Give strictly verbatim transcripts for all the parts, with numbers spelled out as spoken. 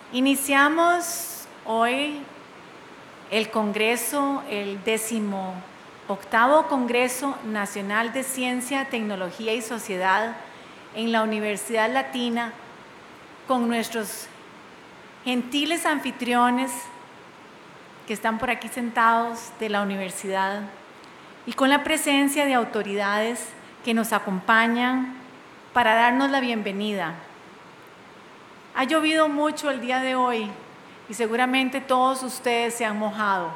Iniciamos hoy el Congreso, el décimo octavo Congreso Nacional de Ciencia, Tecnología y Sociedad en la Universidad Latina con nuestros gentiles anfitriones que están por aquí sentados de la universidad y con la presencia de autoridades que nos acompañan para darnos la bienvenida. Ha llovido mucho el día de hoy y seguramente todos ustedes se han mojado.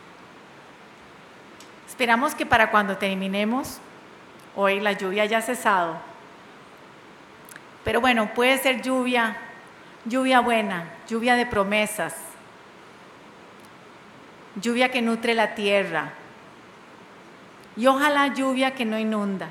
Esperamos que para cuando terminemos, hoy la lluvia haya cesado. Pero bueno, puede ser lluvia, lluvia buena, lluvia de promesas, lluvia que nutre la tierra y ojalá lluvia que no inunda.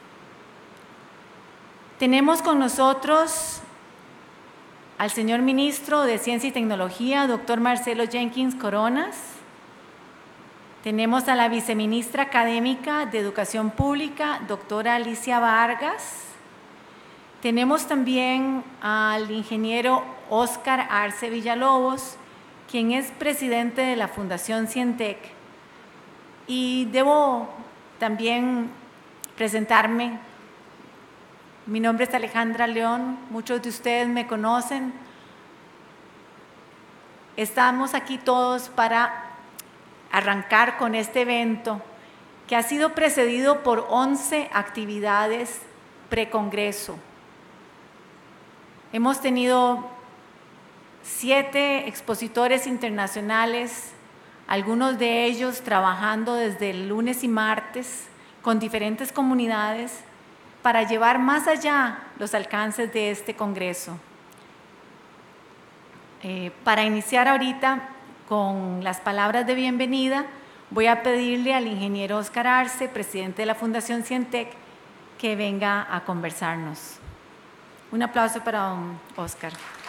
Tenemos con nosotros al señor Ministro de Ciencia y Tecnología, doctor Marcelo Jenkins Coronas. Tenemos a la Viceministra Académica de Educación Pública, doctora Alicia Vargas. Tenemos también al ingeniero Óscar Arce Villalobos, quien es presidente de la Fundación Cientec. Y debo también presentarme. Mi nombre es Alejandra León, muchos de ustedes me conocen. Estamos aquí todos para arrancar con este evento que ha sido precedido por once actividades precongreso. Hemos tenido siete expositores internacionales, algunos de ellos trabajando desde el lunes y martes con diferentes comunidades para llevar más allá los alcances de este congreso. Eh, para iniciar ahorita con las palabras de bienvenida, voy a pedirle al ingeniero Óscar Arce, presidente de la Fundación Cientec, que venga a conversarnos. Un aplauso para don Óscar.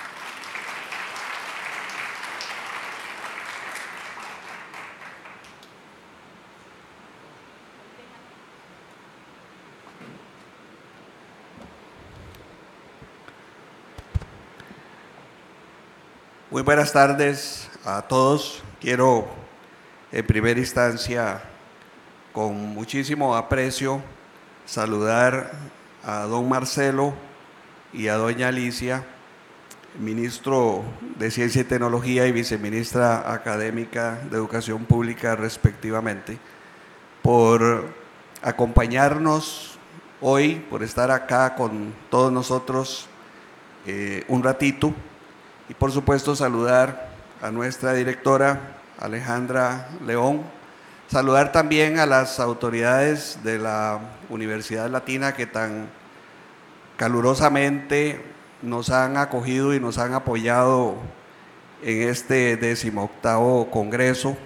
Muy buenas tardes a todos. Quiero en primera instancia, con muchísimo aprecio, saludar a don Marcelo y a doña Alicia, ministro de Ciencia y Tecnología y viceministra académica de Educación Pública respectivamente, por acompañarnos hoy, por estar acá con todos nosotros eh, un ratito. Y por supuesto saludar a nuestra directora Alejandra León, saludar también a las autoridades de la Universidad Latina que tan calurosamente nos han acogido y nos han apoyado en este decimoctavo Congreso,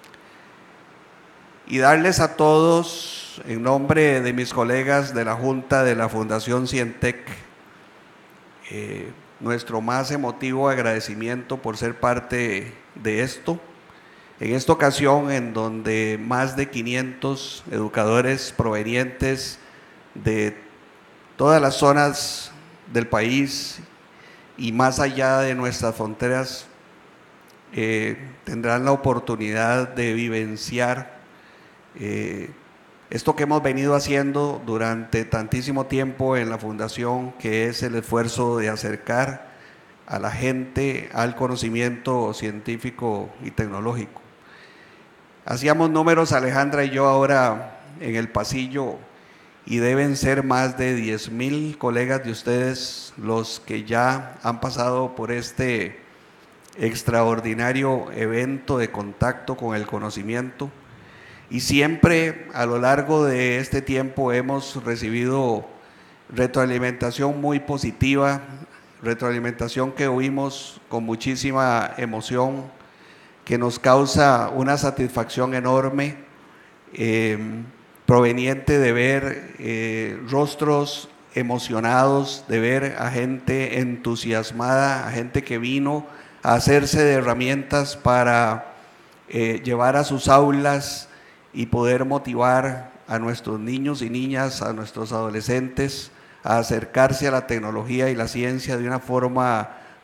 y darles a todos, en nombre de mis colegas de la Junta de la Fundación Cientec, eh, nuestro más emotivo agradecimiento por ser parte de esto. En esta ocasión, en donde más de quinientos educadores provenientes de todas las zonas del país y más allá de nuestras fronteras eh, tendrán la oportunidad de vivenciar eh, esto que hemos venido haciendo durante tantísimo tiempo en la Fundación, que es el esfuerzo de acercar a la gente al conocimiento científico y tecnológico. Hacíamos números, Alejandra y yo, ahora en el pasillo, y deben ser más de diez mil colegas de ustedes los que ya han pasado por este extraordinario evento de contacto con el conocimiento. Y siempre a lo largo de este tiempo hemos recibido retroalimentación muy positiva, retroalimentación que oímos con muchísima emoción, que nos causa una satisfacción enorme, eh, proveniente de ver eh, rostros emocionados, de ver a gente entusiasmada, a gente que vino a hacerse de herramientas para eh, llevar a sus aulas y poder motivar a nuestros niños y niñas, a nuestros adolescentes, a acercarse a la tecnología y la ciencia de una forma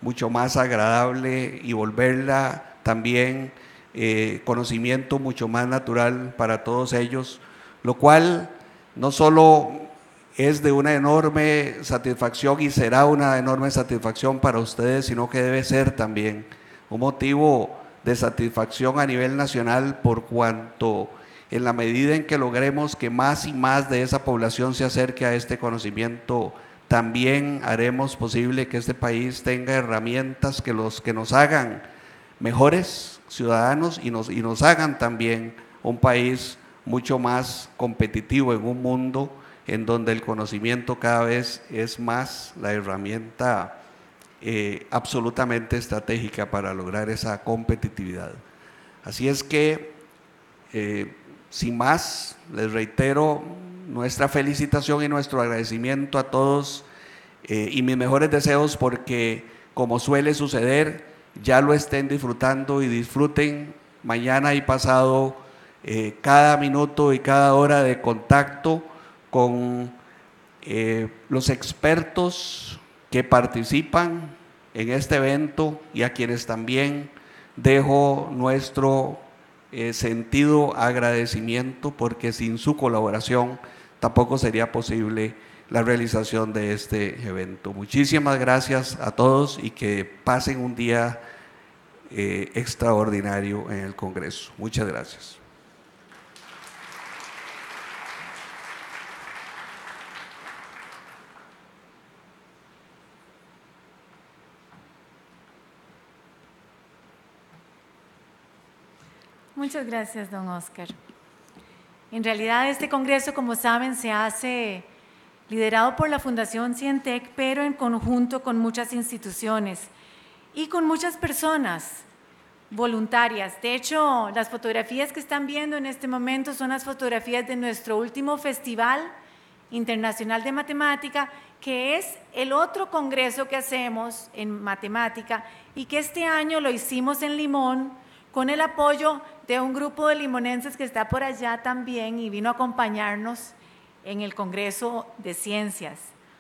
mucho más agradable y volverla también eh, conocimiento mucho más natural para todos ellos, lo cual no solo es de una enorme satisfacción y será una enorme satisfacción para ustedes, sino que debe ser también un motivo de satisfacción a nivel nacional, por cuanto en la medida en que logremos que más y más de esa población se acerque a este conocimiento, también haremos posible que este país tenga herramientas que, los, que nos hagan mejores ciudadanos y nos, y nos hagan también un país mucho más competitivo en un mundo en donde el conocimiento cada vez es más la herramienta eh, absolutamente estratégica para lograr esa competitividad. Así es que, eh, sin más, les reitero nuestra felicitación y nuestro agradecimiento a todos eh, y mis mejores deseos porque, como suele suceder, ya lo estén disfrutando y disfruten mañana y pasado eh, cada minuto y cada hora de contacto con eh, los expertos que participan en este evento y a quienes también dejo nuestro eh, sentido agradecimiento, porque sin su colaboración tampoco sería posible la realización de este evento. Muchísimas gracias a todos y que pasen un día eh, extraordinario en el Congreso. Muchas gracias. Muchas gracias, don Oscar. En realidad, este congreso, como saben, se hace liderado por la Fundación Cientec, pero en conjunto con muchas instituciones y con muchas personas voluntarias. De hecho, las fotografías que están viendo en este momento son las fotografías de nuestro último Festival Internacional de Matemática, que es el otro congreso que hacemos en matemática y que este año lo hicimos en Limón con el apoyo de un grupo de limonenses que está por allá también y vino a acompañarnos en el Congreso de Ciencias.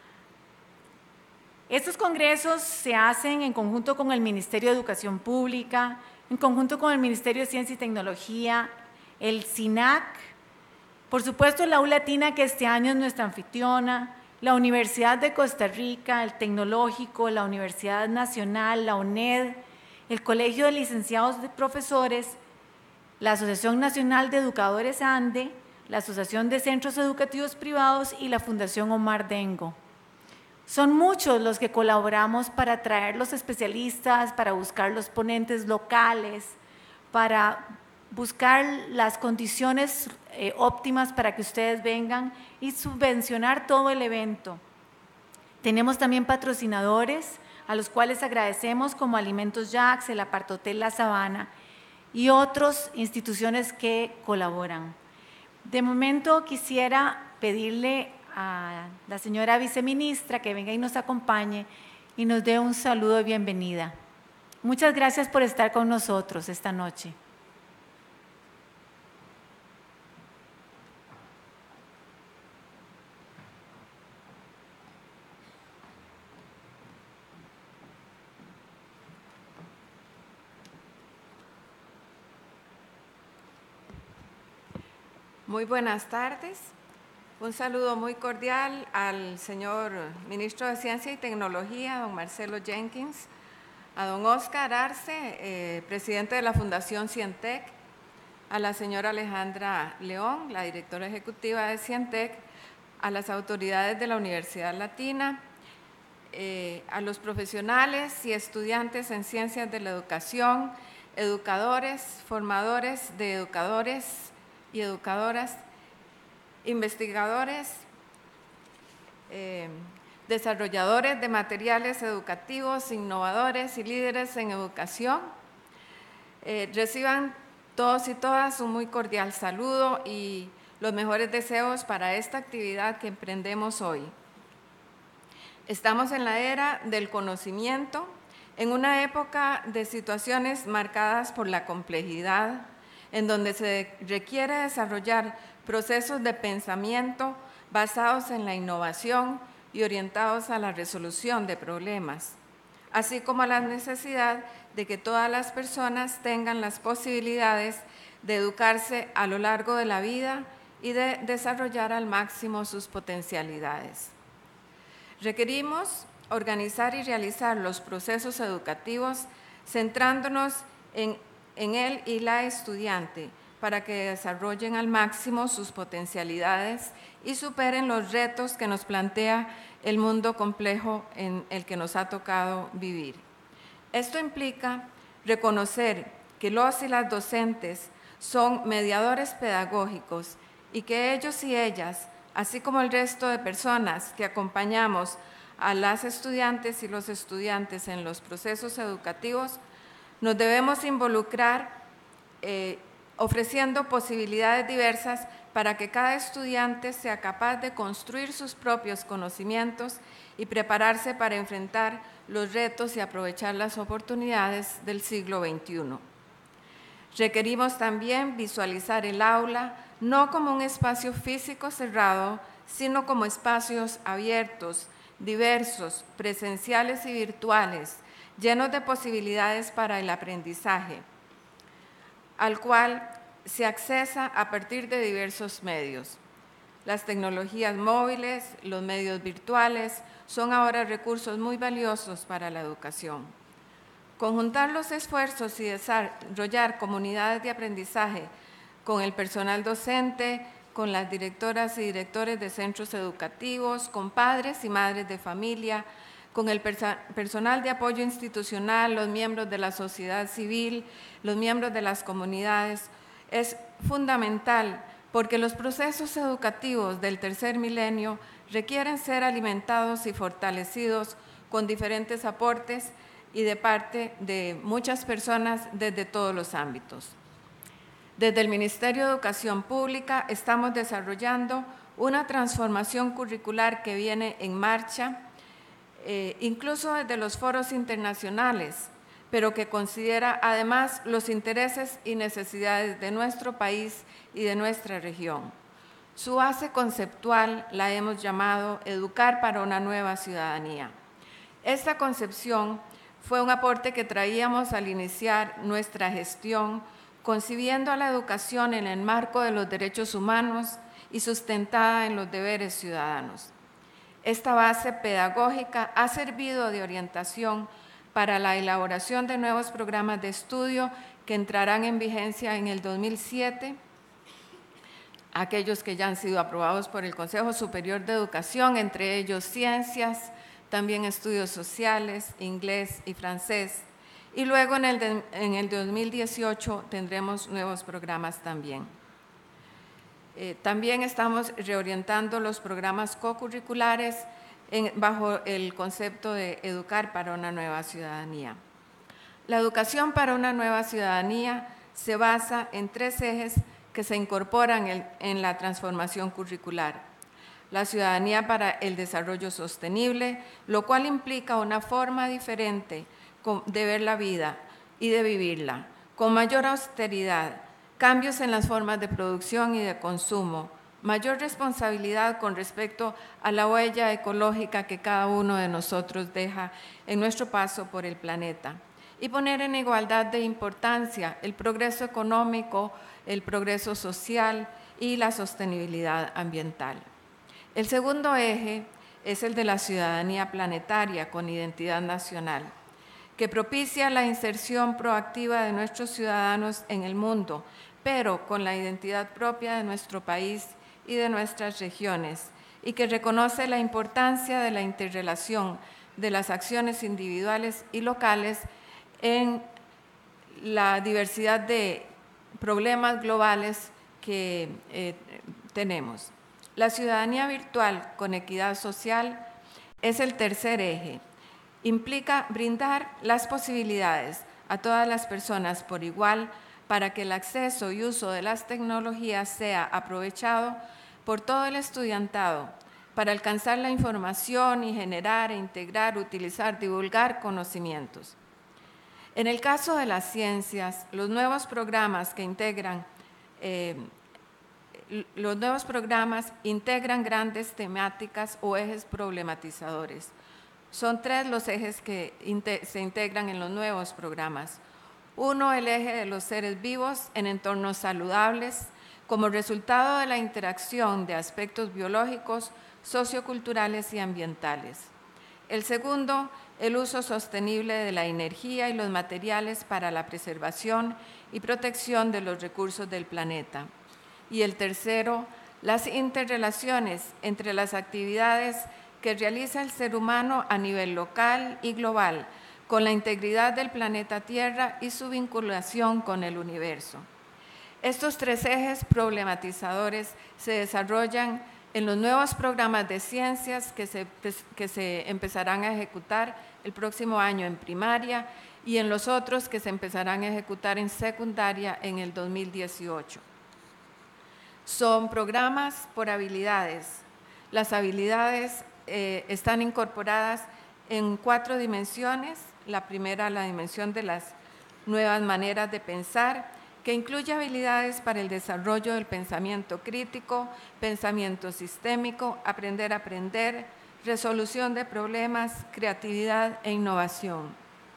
Estos congresos se hacen en conjunto con el Ministerio de Educación Pública, en conjunto con el Ministerio de Ciencia y Tecnología, el SINAC, por supuesto la U Latina, que este año es nuestra anfitriona, la Universidad de Costa Rica, el Tecnológico, la Universidad Nacional, la UNED, el Colegio de Licenciados de Profesores, la Asociación Nacional de Educadores ANDE, la Asociación de Centros Educativos Privados y la Fundación Omar Dengo. Son muchos los que colaboramos para traer los especialistas, para buscar los ponentes locales, para buscar las condiciones eh, óptimas para que ustedes vengan y subvencionar todo el evento. Tenemos también patrocinadores a los cuales agradecemos, como Alimentos Jax, el Apartotel La Sabana y otras instituciones que colaboran. De momento quisiera pedirle a la señora viceministra que venga y nos acompañe y nos dé un saludo de bienvenida. Muchas gracias por estar con nosotros esta noche. Muy buenas tardes. Un saludo muy cordial al señor Ministro de Ciencia y Tecnología, don Marcelo Jenkins, a don Oscar Arce, eh, presidente de la Fundación Cientec, a la señora Alejandra León, la directora ejecutiva de Cientec, a las autoridades de la Universidad Latina, eh, a los profesionales y estudiantes en ciencias de la educación, educadores, formadores de educadores y educadoras, investigadores, eh, desarrolladores de materiales educativos, innovadores y líderes en educación. Eh, reciban todos y todas un muy cordial saludo y los mejores deseos para esta actividad que emprendemos hoy. Estamos en la era del conocimiento, en una época de situaciones marcadas por la complejidad, en donde se requiere desarrollar procesos de pensamiento basados en la innovación y orientados a la resolución de problemas. así como la necesidad de que todas las personas tengan las posibilidades de educarse a lo largo de la vida y de desarrollar al máximo sus potencialidades. Requerimos organizar y realizar los procesos educativos centrándonos en, en él y la estudiante para que desarrollen al máximo sus potencialidades y superen los retos que nos plantea el mundo complejo en el que nos ha tocado vivir. Esto implica reconocer que los y las docentes son mediadores pedagógicos y que ellos y ellas, así como el resto de personas que acompañamos a las estudiantes y los estudiantes en los procesos educativos, nos debemos involucrar eh, ofreciendo posibilidades diversas para que cada estudiante sea capaz de construir sus propios conocimientos y prepararse para enfrentar los retos y aprovechar las oportunidades del siglo veintiuno. Requerimos también visualizar el aula no como un espacio físico cerrado, sino como espacios abiertos, diversos, presenciales y virtuales, llenos de posibilidades para el aprendizaje, al cual se accesa a partir de diversos medios. Las tecnologías móviles, los medios virtuales, son ahora recursos muy valiosos para la educación. Conjuntar los esfuerzos y desarrollar comunidades de aprendizaje con el personal docente, con las directoras y directores de centros educativos, con padres y madres de familia, con el perso- personal de apoyo institucional, los miembros de la sociedad civil, los miembros de las comunidades, es fundamental porque los procesos educativos del tercer milenio requieren ser alimentados y fortalecidos con diferentes aportes y de parte de muchas personas desde todos los ámbitos. Desde el Ministerio de Educación Pública estamos desarrollando una transformación curricular que viene en marcha, eh, incluso desde los foros internacionales, pero que considera además los intereses y necesidades de nuestro país y de nuestra región. Su base conceptual la hemos llamado Educar para una nueva ciudadanía. Esta concepción fue un aporte que traíamos al iniciar nuestra gestión, concibiendo a la educación en el marco de los derechos humanos y sustentada en los deberes ciudadanos. Esta base pedagógica ha servido de orientación para la elaboración de nuevos programas de estudio que entrarán en vigencia en el dos mil siete, aquellos que ya han sido aprobados por el Consejo Superior de Educación, entre ellos ciencias, también estudios sociales, inglés y francés. Y luego en el, de, en el dos mil dieciocho tendremos nuevos programas también. Eh, también estamos reorientando los programas cocurriculares en, bajo el concepto de Educar para una nueva ciudadanía. La educación para una nueva ciudadanía se basa en tres ejes que se incorporan en, en la transformación curricular. La ciudadanía para el desarrollo sostenible, lo cual implica una forma diferente de ver la vida y de vivirla, con mayor austeridad, cambios en las formas de producción y de consumo, mayor responsabilidad con respecto a la huella ecológica que cada uno de nosotros deja en nuestro paso por el planeta, y poner en igualdad de importancia el progreso económico, el progreso social y la sostenibilidad ambiental. El segundo eje es el de la ciudadanía planetaria con identidad nacional, que propicia la inserción proactiva de nuestros ciudadanos en el mundo, pero con la identidad propia de nuestro país y de nuestras regiones, y que reconoce la importancia de la interrelación de las acciones individuales y locales en la diversidad de problemas globales que eh, tenemos. La ciudadanía virtual con equidad social es el tercer eje. Implica brindar las posibilidades a todas las personas por igual para que el acceso y uso de las tecnologías sea aprovechado por todo el estudiantado para alcanzar la información y generar, e integrar, utilizar, divulgar conocimientos. En el caso de las ciencias, los nuevos programas que integran eh, Los nuevos programas integran grandes temáticas o ejes problematizadores, Son tres los ejes que se integran en los nuevos programas. Uno, el eje de los seres vivos en entornos saludables, como resultado de la interacción de aspectos biológicos, socioculturales y ambientales. El segundo, el uso sostenible de la energía y los materiales para la preservación y protección de los recursos del planeta. Y el tercero, las interrelaciones entre las actividades que realiza el ser humano a nivel local y global, con la integridad del planeta Tierra y su vinculación con el universo. Estos tres ejes problematizadores se desarrollan en los nuevos programas de ciencias que se, que se empezarán a ejecutar el próximo año en primaria y en los otros que se empezarán a ejecutar en secundaria en el dos mil dieciocho. Son programas por habilidades. Las habilidades eh, están incorporadas en cuatro dimensiones. La primera, la dimensión de las nuevas maneras de pensar, que incluye habilidades para el desarrollo del pensamiento crítico, pensamiento sistémico, aprender a aprender, resolución de problemas, creatividad e innovación.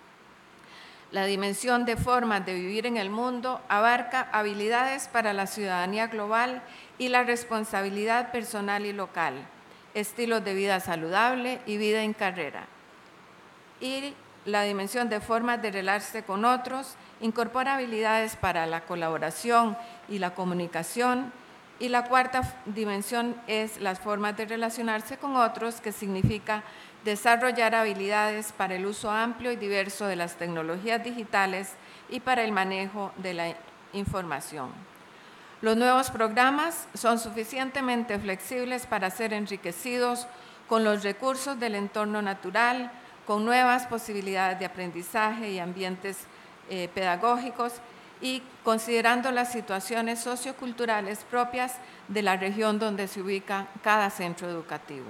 La dimensión de formas de vivir en el mundo abarca habilidades para la ciudadanía global y la responsabilidad personal y local, estilos de vida saludable y vida en carrera. Y la dimensión de formas de relacionarse con otros incorpora habilidades para la colaboración y la comunicación. Y la cuarta dimensión es las formas de relacionarse con otros, que significa desarrollar habilidades para el uso amplio y diverso de las tecnologías digitales y para el manejo de la información. Los nuevos programas son suficientemente flexibles para ser enriquecidos con los recursos del entorno natural, con nuevas posibilidades de aprendizaje y ambientes eh, pedagógicos, y considerando las situaciones socioculturales propias de la región donde se ubica cada centro educativo.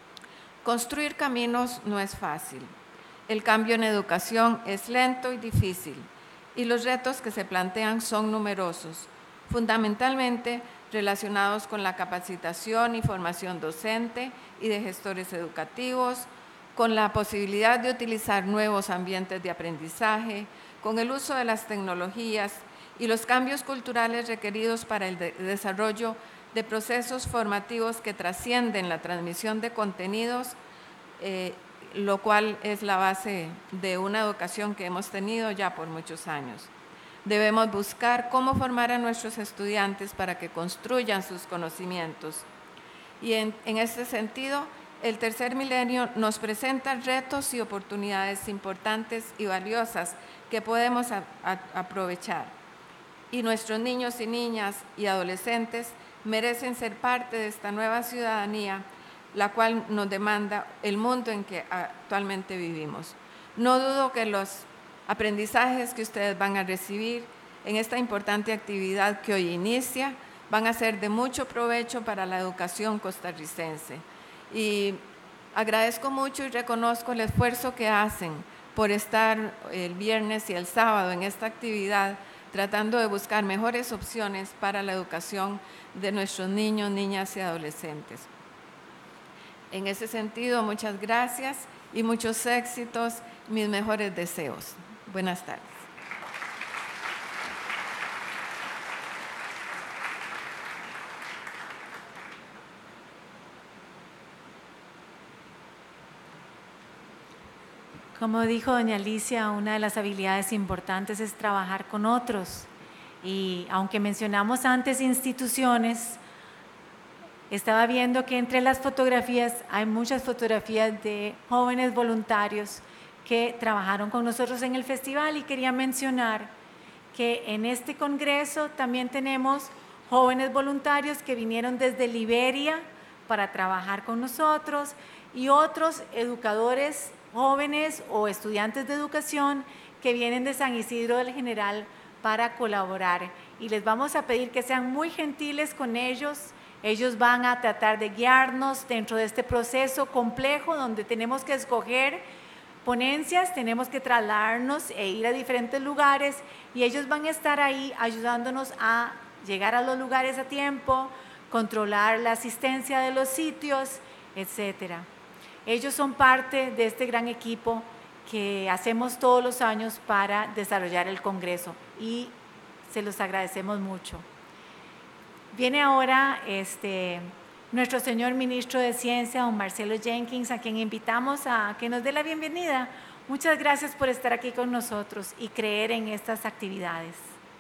Construir caminos no es fácil. El cambio en educación es lento y difícil, y los retos que se plantean son numerosos, fundamentalmente relacionados con la capacitación y formación docente y de gestores educativos, con la posibilidad de utilizar nuevos ambientes de aprendizaje, con el uso de las tecnologías y los cambios culturales requeridos para el de desarrollo de procesos formativos que trascienden la transmisión de contenidos, eh, lo cual es la base de una educación que hemos tenido ya por muchos años. Debemos buscar cómo formar a nuestros estudiantes para que construyan sus conocimientos. Y en, en este sentido, el tercer milenio nos presenta retos y oportunidades importantes y valiosas que podemos a, a, aprovechar. Y nuestros niños y niñas y adolescentes merecen ser parte de esta nueva ciudadanía, la cual nos demanda el mundo en que actualmente vivimos. No dudo que los aprendizajes que ustedes van a recibir en esta importante actividad que hoy inicia van a ser de mucho provecho para la educación costarricense. Y agradezco mucho y reconozco el esfuerzo que hacen por estar el viernes y el sábado en esta actividad, tratando de buscar mejores opciones para la educación de nuestros niños, niñas y adolescentes. En ese sentido, muchas gracias y muchos éxitos, mis mejores deseos. Buenas tardes. Como dijo doña Alicia, una de las habilidades importantes es trabajar con otros. Y aunque mencionamos antes instituciones, estaba viendo que entre las fotografías hay muchas fotografías de jóvenes voluntarios que trabajaron con nosotros en el festival, y quería mencionar que en este congreso también tenemos jóvenes voluntarios que vinieron desde Liberia para trabajar con nosotros, y otros educadores jóvenes o estudiantes de educación que vienen de San Isidro del General para colaborar. Y les vamos a pedir que sean muy gentiles con ellos. Ellos van a tratar de guiarnos dentro de este proceso complejo donde tenemos que escoger ponencias, tenemos que trasladarnos e ir a diferentes lugares, y ellos van a estar ahí ayudándonos a llegar a los lugares a tiempo, controlar la asistencia de los sitios, etcétera. Ellos son parte de este gran equipo que hacemos todos los años para desarrollar el Congreso y se los agradecemos mucho. Viene ahora este, nuestro señor ministro de Ciencia, don Marcelo Jenkins, a quien invitamos a que nos dé la bienvenida. Muchas gracias por estar aquí con nosotros y creer en estas actividades.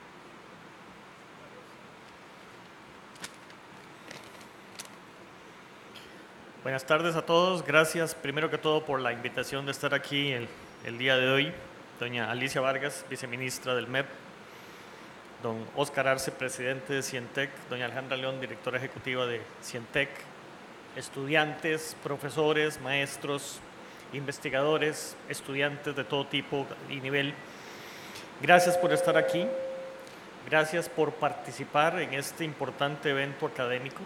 Buenas tardes a todos. Gracias primero que todo por la invitación de estar aquí el, el día de hoy. Doña Alicia Vargas, viceministra del M E P, don Óscar Arce, presidente de Cientec, doña Alejandra León, directora ejecutiva de Cientec, estudiantes, profesores, maestros, investigadores, estudiantes de todo tipo y nivel. Gracias por estar aquí. Gracias por participar en este importante evento académico.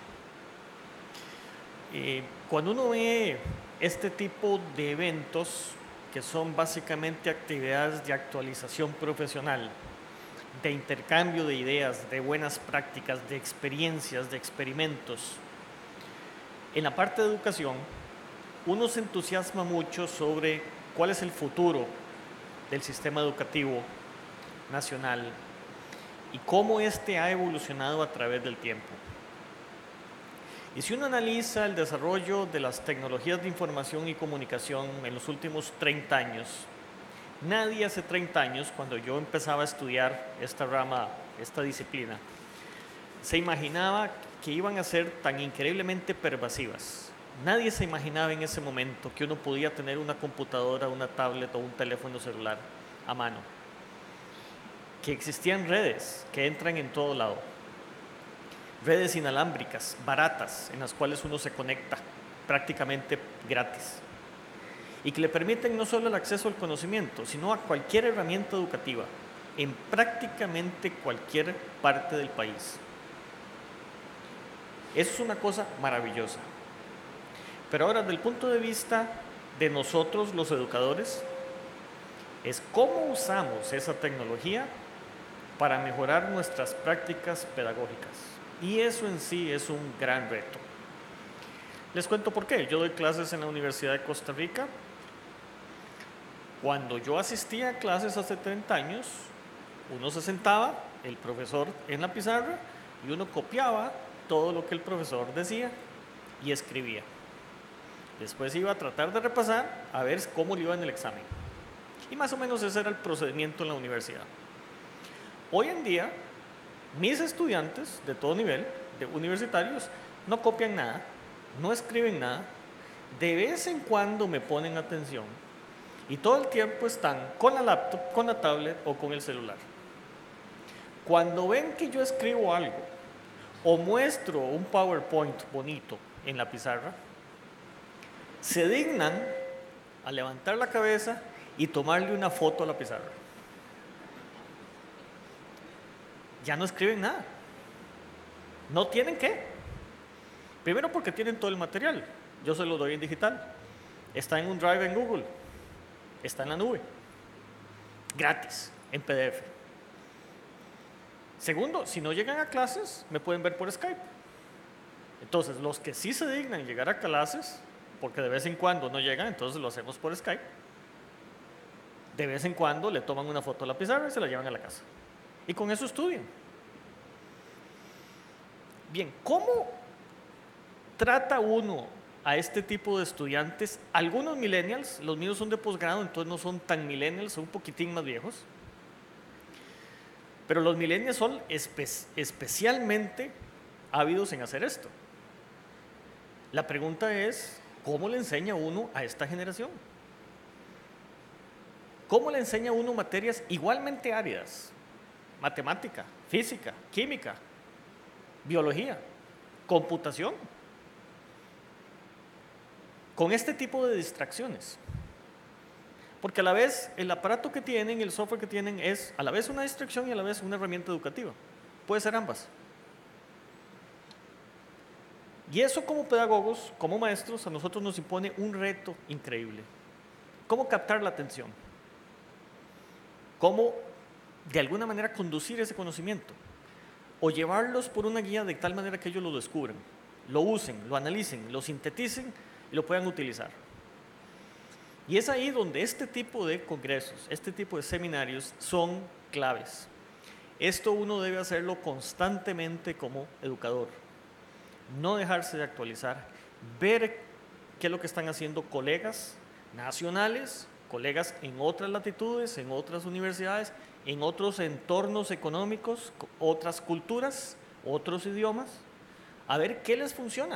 Eh, cuando uno ve este tipo de eventos, que son básicamente actividades de actualización profesional, de intercambio de ideas, de buenas prácticas, de experiencias, de experimentos, en la parte de educación, uno se entusiasma mucho sobre cuál es el futuro del sistema educativo nacional y cómo éste ha evolucionado a través del tiempo. Y si uno analiza el desarrollo de las tecnologías de información y comunicación en los últimos treinta años, nadie hace treinta años, cuando yo empezaba a estudiar esta rama, esta disciplina, se imaginaba que iban a ser tan increíblemente pervasivas. Nadie se imaginaba en ese momento que uno podía tener una computadora, una tablet o un teléfono celular a mano, que existían redes que entran en todo lado. Redes inalámbricas, baratas, en las cuales uno se conecta prácticamente gratis y que le permiten no solo el acceso al conocimiento, sino a cualquier herramienta educativa en prácticamente cualquier parte del país. Eso es una cosa maravillosa. Pero ahora, desde el punto de vista de nosotros los educadores, es cómo usamos esa tecnología para mejorar nuestras prácticas pedagógicas. Y eso en sí es un gran reto. Les cuento por qué. Yo doy clases en la Universidad de Costa Rica. Cuando yo asistía a clases hace treinta años, uno se sentaba, el profesor en la pizarra, y uno copiaba todo lo que el profesor decía y escribía. Después iba a tratar de repasar a ver cómo le iba en el examen. Y más o menos ese era el procedimiento en la universidad. Hoy en día, mis estudiantes de todo nivel, de universitarios, no copian nada, no escriben nada, de vez en cuando me ponen atención y todo el tiempo están con la laptop, con la tablet o con el celular. Cuando ven que yo escribo algo o muestro un PowerPoint bonito en la pizarra, se dignan a levantar la cabeza y tomarle una foto a la pizarra. Ya no escriben nada. No tienen qué. Primero porque tienen todo el material. Yo se lo doy en digital. Está en un drive en Google. Está en la nube. Gratis, en P D F. Segundo, si no llegan a clases, me pueden ver por Skype. Entonces, los que sí se dignan llegar a clases, porque de vez en cuando no llegan, entonces lo hacemos por Skype. De vez en cuando le toman una foto a la pizarra y se la llevan a la casa. Y con eso estudian. Bien, ¿cómo trata uno a este tipo de estudiantes? Algunos millennials, los míos son de posgrado, entonces no son tan millennials, son un poquitín más viejos. Pero los millennials son espe especialmente ávidos en hacer esto. La pregunta es, ¿cómo le enseña uno a esta generación? ¿Cómo le enseña uno materias igualmente áridas? Matemática, física, química, biología, computación. Con este tipo de distracciones. Porque a la vez el aparato que tienen, el software que tienen es a la vez una distracción y a la vez una herramienta educativa. Puede ser ambas. Y eso como pedagogos, como maestros, a nosotros nos impone un reto increíble. ¿Cómo captar la atención? ¿Cómo de alguna manera conducir ese conocimiento? O llevarlos por una guía de tal manera que ellos lo descubran, lo usen, lo analicen, lo sinteticen y lo puedan utilizar. Y es ahí donde este tipo de congresos, este tipo de seminarios son claves. Esto uno debe hacerlo constantemente como educador. No dejarse de actualizar, ver qué es lo que están haciendo colegas nacionales, colegas en otras latitudes, en otras universidades, en otros entornos económicos, otras culturas, otros idiomas, a ver qué les funciona.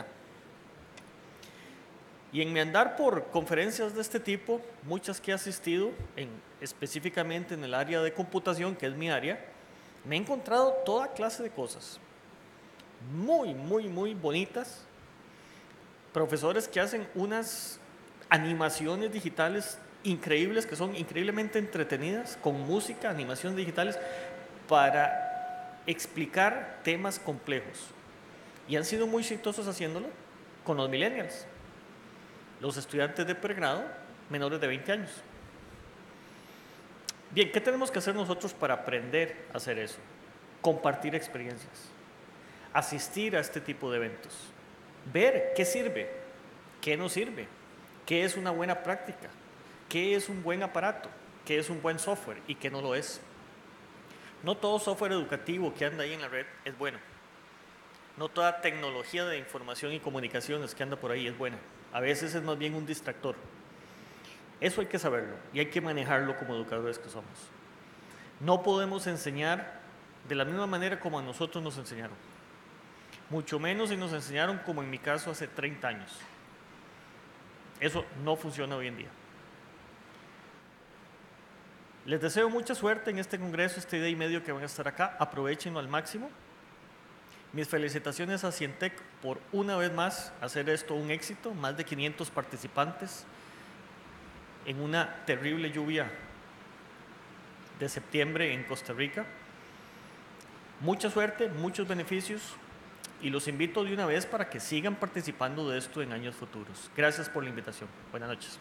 Y en mi andar por conferencias de este tipo, muchas que he asistido, en, específicamente en el área de computación, que es mi área, me he encontrado toda clase de cosas muy, muy, muy bonitas. Profesores que hacen unas animaciones digitales increíbles, que son increíblemente entretenidas, con música, animaciones digitales, para explicar temas complejos. Y han sido muy exitosos haciéndolo con los millennials, los estudiantes de pregrado menores de veinte años. Bien, ¿qué tenemos que hacer nosotros para aprender a hacer eso? Compartir experiencias, asistir a este tipo de eventos, ver qué sirve, qué no sirve, qué es una buena práctica, qué es un buen aparato, qué es un buen software y qué no lo es. No todo software educativo que anda ahí en la red es bueno. No toda tecnología de información y comunicaciones que anda por ahí es buena. A veces es más bien un distractor. Eso hay que saberlo y hay que manejarlo como educadores que somos. No podemos enseñar de la misma manera como a nosotros nos enseñaron. Mucho menos si nos enseñaron como en mi caso hace treinta años. Eso no funciona hoy en día. Les deseo mucha suerte en este congreso, este día y medio que van a estar acá. Aprovechenlo al máximo. Mis felicitaciones a Cientec por una vez más hacer esto un éxito. Más de quinientos participantes en una terrible lluvia de septiembre en Costa Rica. Mucha suerte, muchos beneficios y los invito de una vez para que sigan participando de esto en años futuros. Gracias por la invitación. Buenas noches.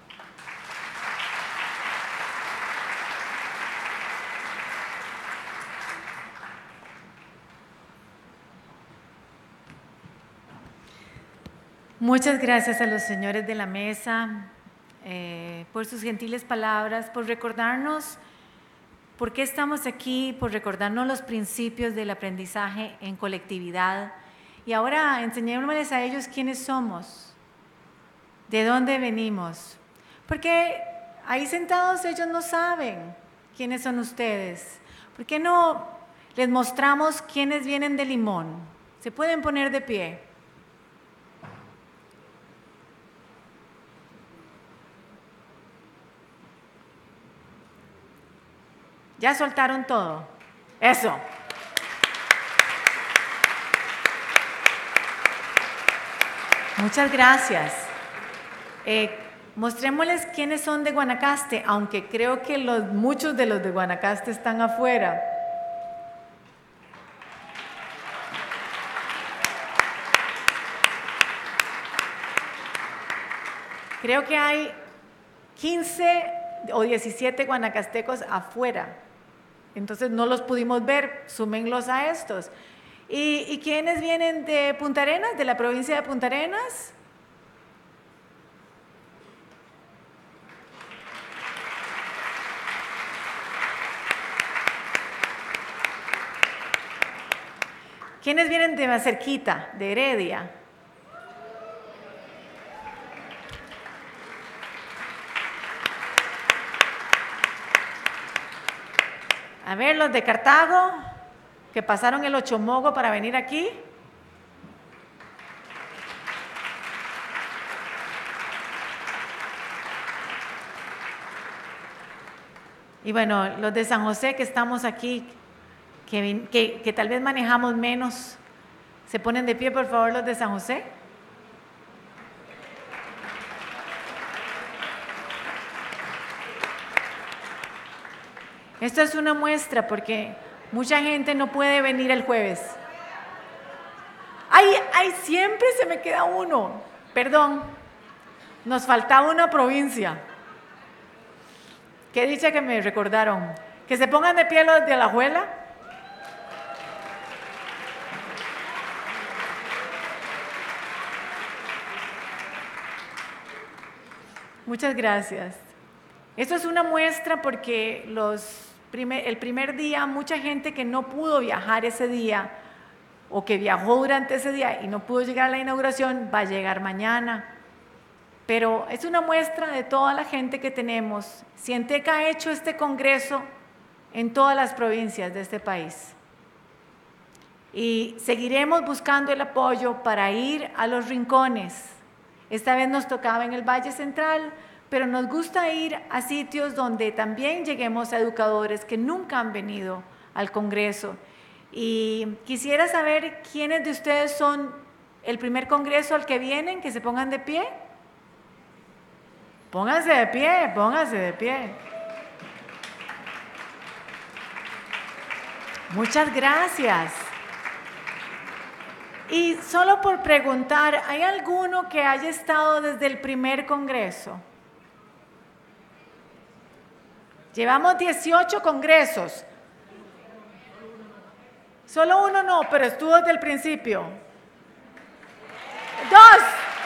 Muchas gracias a los señores de la mesa eh, por sus gentiles palabras, por recordarnos por qué estamos aquí, por recordarnos los principios del aprendizaje en colectividad. Y ahora enseñémosles a ellos quiénes somos, de dónde venimos, porque ahí sentados ellos no saben quiénes son ustedes. ¿Por qué no les mostramos quiénes vienen de Limón? Se pueden poner de pie. ¿Ya soltaron todo? Eso. Muchas gracias. Eh, mostrémosles quiénes son de Guanacaste, aunque creo que los, muchos de los de Guanacaste están afuera. Creo que hay quince o diecisiete guanacastecos afuera. Entonces no los pudimos ver, súmenlos a estos. ¿Y, ¿Y quiénes vienen de Punta Arenas, de la provincia de Punta Arenas? ¿Quiénes vienen de más cerquita, de Heredia? A ver, los de Cartago, que pasaron el Ochomogo para venir aquí. Y bueno, los de San José que estamos aquí, que, que, que tal vez manejamos menos. ¿Se ponen de pie, por favor, los de San José? Esto es una muestra porque mucha gente no puede venir el jueves. ¡Ay, ay! Siempre se me queda uno. Perdón, nos faltaba una provincia. Qué dicha que me recordaron. Que se pongan de pie los de Alajuela. Muchas gracias. Esto es una muestra porque los primer, el primer día, mucha gente que no pudo viajar ese día o que viajó durante ese día y no pudo llegar a la inauguración, va a llegar mañana. Pero es una muestra de toda la gente que tenemos. Cientec ha hecho este congreso en todas las provincias de este país. Y seguiremos buscando el apoyo para ir a los rincones. Esta vez nos tocaba en el Valle Central, pero nos gusta ir a sitios donde también lleguemos a educadores que nunca han venido al Congreso. Y quisiera saber quiénes de ustedes son el primer Congreso al que vienen, que se pongan de pie. Pónganse de pie, pónganse de pie. Muchas gracias. Y solo por preguntar, ¿hay alguno que haya estado desde el primer Congreso? Llevamos dieciocho congresos. Solo uno no, pero estuvo desde el principio. Dos.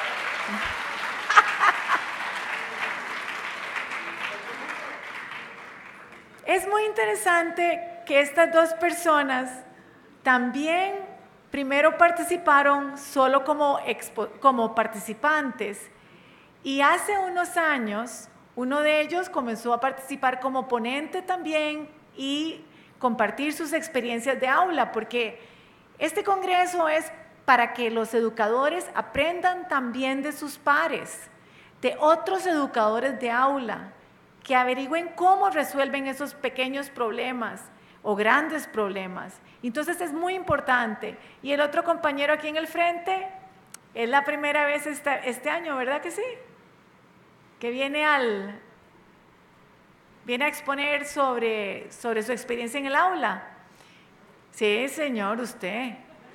Es muy interesante que estas dos personas también primero participaron solo como, expo, como participantes y hace unos años uno de ellos comenzó a participar como ponente también y compartir sus experiencias de aula, porque este congreso es para que los educadores aprendan también de sus pares, de otros educadores de aula, que averigüen cómo resuelven esos pequeños problemas o grandes problemas. Entonces es muy importante. Y el otro compañero aquí en el frente, es la primera vez este, este año, ¿verdad que sí? Que viene, al, viene a exponer sobre, sobre su experiencia en el aula. Sí, señor, usted.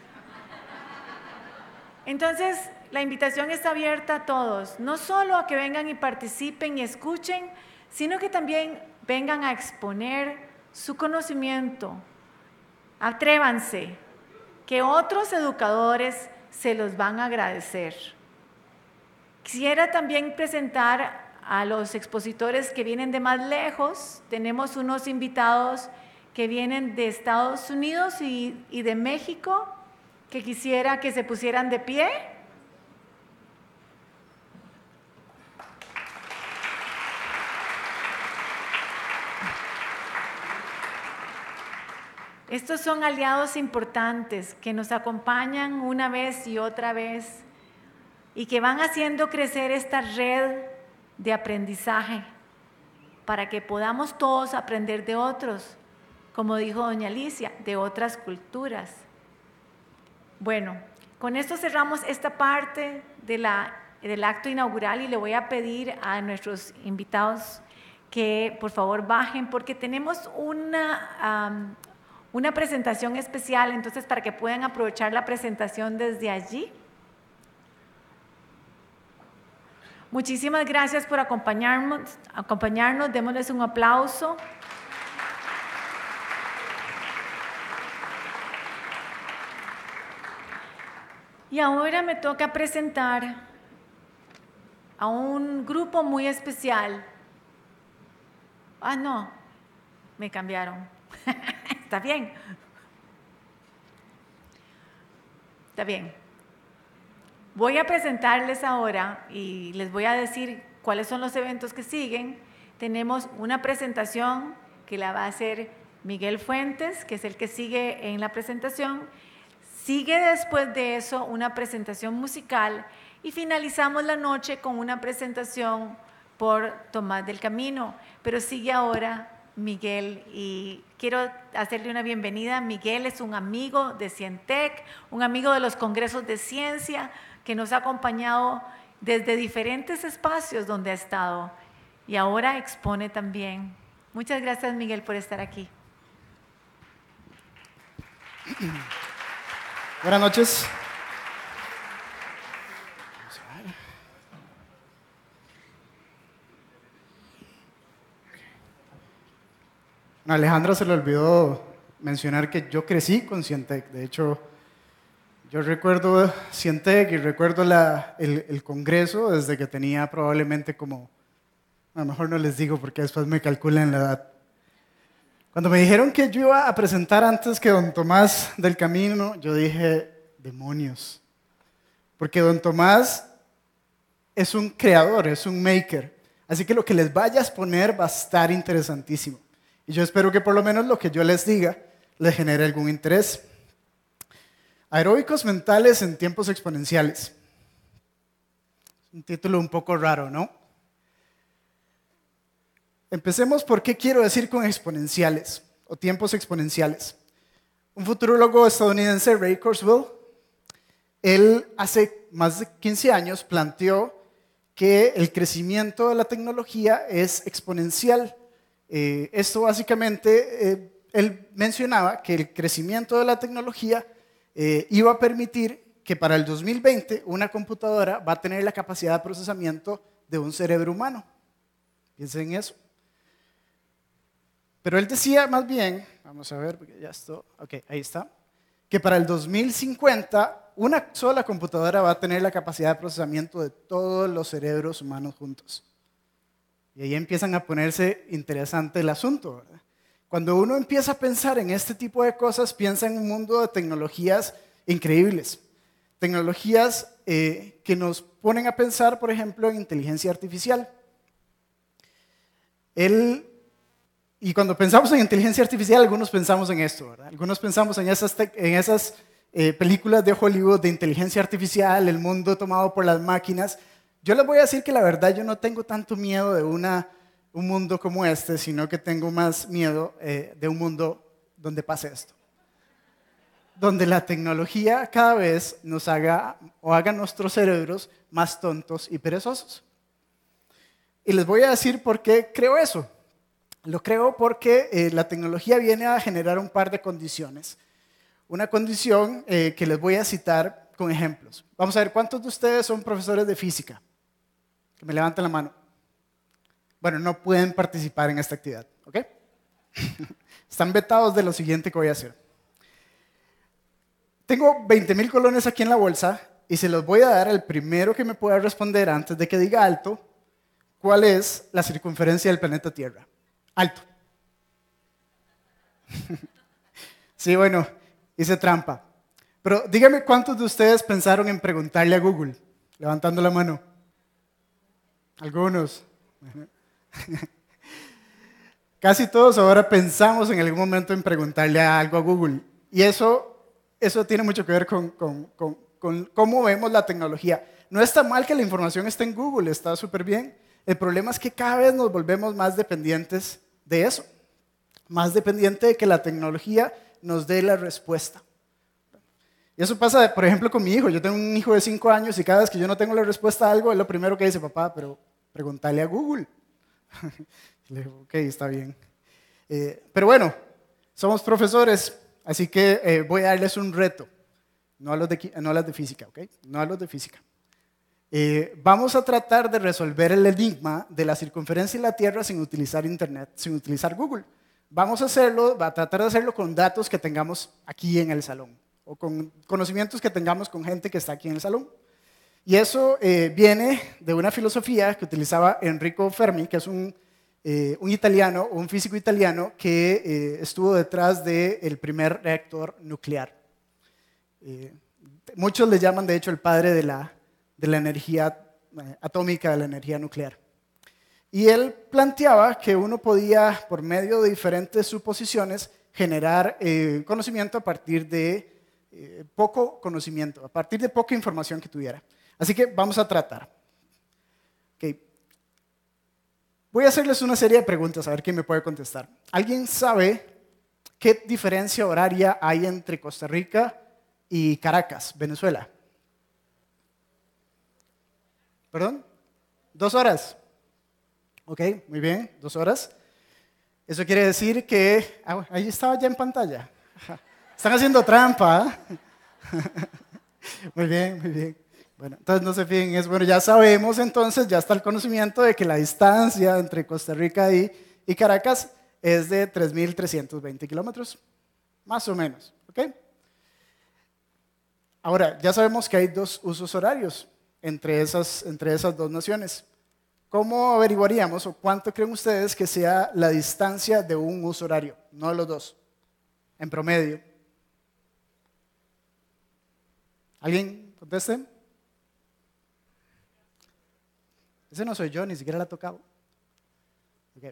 Entonces, la invitación está abierta a todos, no solo a que vengan y participen y escuchen, sino que también vengan a exponer su conocimiento. Atrévanse, que otros educadores se los van a agradecer. Quisiera también presentar a los expositores que vienen de más lejos. Tenemos unos invitados que vienen de Estados Unidos y, y de México, que quisiera que se pusieran de pie. Estos son aliados importantes que nos acompañan una vez y otra vez y que van haciendo crecer esta red de aprendizaje para que podamos todos aprender de otros, como dijo doña Alicia, de otras culturas. Bueno, con esto cerramos esta parte de la, del acto inaugural y le voy a pedir a nuestros invitados que por favor bajen porque tenemos una... Um, una presentación especial, entonces para que puedan aprovechar la presentación desde allí. Muchísimas gracias por acompañarnos, acompañarnos, démosles un aplauso. Y ahora me toca presentar a un grupo muy especial. Ah, no, me cambiaron. Está bien. Está bien. Voy a presentarles ahora y les voy a decir cuáles son los eventos que siguen. Tenemos una presentación que la va a hacer Miguel Fuentes, que es el que sigue en la presentación. Sigue después de eso una presentación musical y finalizamos la noche con una presentación por Tomás del Camino. Pero sigue ahora Miguel y quiero hacerle una bienvenida. Miguel es un amigo de Cientec, un amigo de los congresos de ciencia que nos ha acompañado desde diferentes espacios donde ha estado y ahora expone también. Muchas gracias, Miguel, por estar aquí. Buenas noches. A Alejandra se le olvidó mencionar que yo crecí con Cientec. De hecho, yo recuerdo Cientec y recuerdo la, el, el congreso desde que tenía probablemente como A lo mejor no les digo porque después me calculan la edad. Cuando me dijeron que yo iba a presentar antes que don Tomás del Camino, yo dije, demonios. Porque don Tomás es un creador, es un maker. Así que lo que les vaya a exponer va a estar interesantísimo. Y yo espero que por lo menos lo que yo les diga les genere algún interés. Aeróbicos mentales en tiempos exponenciales. Un título un poco raro, ¿no? Empecemos por qué quiero decir con exponenciales o tiempos exponenciales. Un futurólogo estadounidense, Ray Kurzweil, él hace más de quince años planteó que el crecimiento de la tecnología es exponencial. Eh, esto básicamente, eh, él mencionaba que el crecimiento de la tecnología eh, iba a permitir que para el dos mil veinte una computadora va a tener la capacidad de procesamiento de un cerebro humano. Piensen en eso. Pero él decía más bien, vamos a ver, porque ya esto, ok, ahí está, que para el dos mil cincuenta una sola computadora va a tener la capacidad de procesamiento de todos los cerebros humanos juntos. Y ahí empiezan a ponerse interesante el asunto, ¿verdad? Cuando uno empieza a pensar en este tipo de cosas, piensa en un mundo de tecnologías increíbles. Tecnologías eh, que nos ponen a pensar, por ejemplo, en inteligencia artificial. Él... Y cuando pensamos en inteligencia artificial, algunos pensamos en esto, ¿verdad? Algunos pensamos en esas, en esas eh, películas de Hollywood de inteligencia artificial, el mundo tomado por las máquinas. Yo les voy a decir que la verdad yo no tengo tanto miedo de una, un mundo como este, sino que tengo más miedo eh, de un mundo donde pase esto. Donde la tecnología cada vez nos haga o haga nuestros cerebros más tontos y perezosos. Y les voy a decir por qué creo eso. Lo creo porque eh, la tecnología viene a generar un par de condiciones. Una condición eh, que les voy a citar con ejemplos. Vamos a ver, ¿cuántos de ustedes son profesores de física? Que me levanten la mano. Bueno, no pueden participar en esta actividad, ¿ok? Están vetados de lo siguiente que voy a hacer. Tengo veinte mil colones aquí en la bolsa y se los voy a dar al primero que me pueda responder antes de que diga alto, ¿cuál es la circunferencia del planeta Tierra? Alto. Sí, bueno, hice trampa. Pero díganme cuántos de ustedes pensaron en preguntarle a Google, levantando la mano. Algunos. Casi todos ahora pensamos en algún momento en preguntarle algo a Google. Y eso, eso tiene mucho que ver con, con, con, con cómo vemos la tecnología. No está mal que la información esté en Google, está súper bien. El problema es que cada vez nos volvemos más dependientes de eso, más dependiente de que la tecnología nos dé la respuesta. Y eso pasa, por ejemplo, con mi hijo. Yo tengo un hijo de cinco años y cada vez que yo no tengo la respuesta a algo, es lo primero que dice, papá, pero pregúntale a Google. Le digo, ok, está bien. Eh, pero bueno, somos profesores, así que eh, voy a darles un reto, no a los de, no a las de física, ok, no a los de física. Eh, vamos a tratar de resolver el enigma de la circunferencia de la Tierra sin utilizar Internet, sin utilizar Google. Vamos a hacerlo, va a tratar de hacerlo con datos que tengamos aquí en el salón o con conocimientos que tengamos con gente que está aquí en el salón. Y eso eh, viene de una filosofía que utilizaba Enrico Fermi, que es un, eh, un italiano, un físico italiano que eh, estuvo detrás del primer reactor nuclear. Eh, muchos le llaman, de hecho, el padre de la de la energía eh, atómica, de la energía nuclear. Y él planteaba que uno podía, por medio de diferentes suposiciones, generar eh, conocimiento a partir de eh, poco conocimiento, a partir de poca información que tuviera. Así que vamos a tratar. Okay. Voy a hacerles una serie de preguntas, a ver quién me puede contestar. ¿Alguien sabe qué diferencia horaria hay entre Costa Rica y Caracas, Venezuela? ¿Perdón? ¿Dos horas? Ok, muy bien, dos horas. Eso quiere decir que... Ah, ahí estaba ya en pantalla. Están haciendo trampa. Muy bien, muy bien. Bueno, entonces no se fíjen, es bueno, ya sabemos entonces, ya está el conocimiento de que la distancia entre Costa Rica y, y Caracas es de tres mil trescientos veinte kilómetros, más o menos, ¿ok? Ahora, ya sabemos que hay dos usos horarios entre esas, entre esas dos naciones. ¿cómo averiguaríamos o cuánto creen ustedes que sea la distancia de un uso horario? No de los dos, en promedio. ¿Alguien conteste? Ese no soy yo, ni siquiera la he tocado. Okay.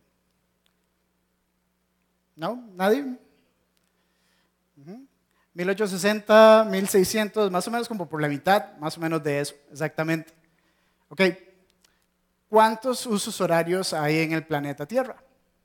¿No? ¿Nadie? Uh-huh. mil ochocientos sesenta, mil seiscientos, más o menos como por la mitad, más o menos de eso, exactamente. Ok, ¿cuántos usos horarios hay en el planeta Tierra?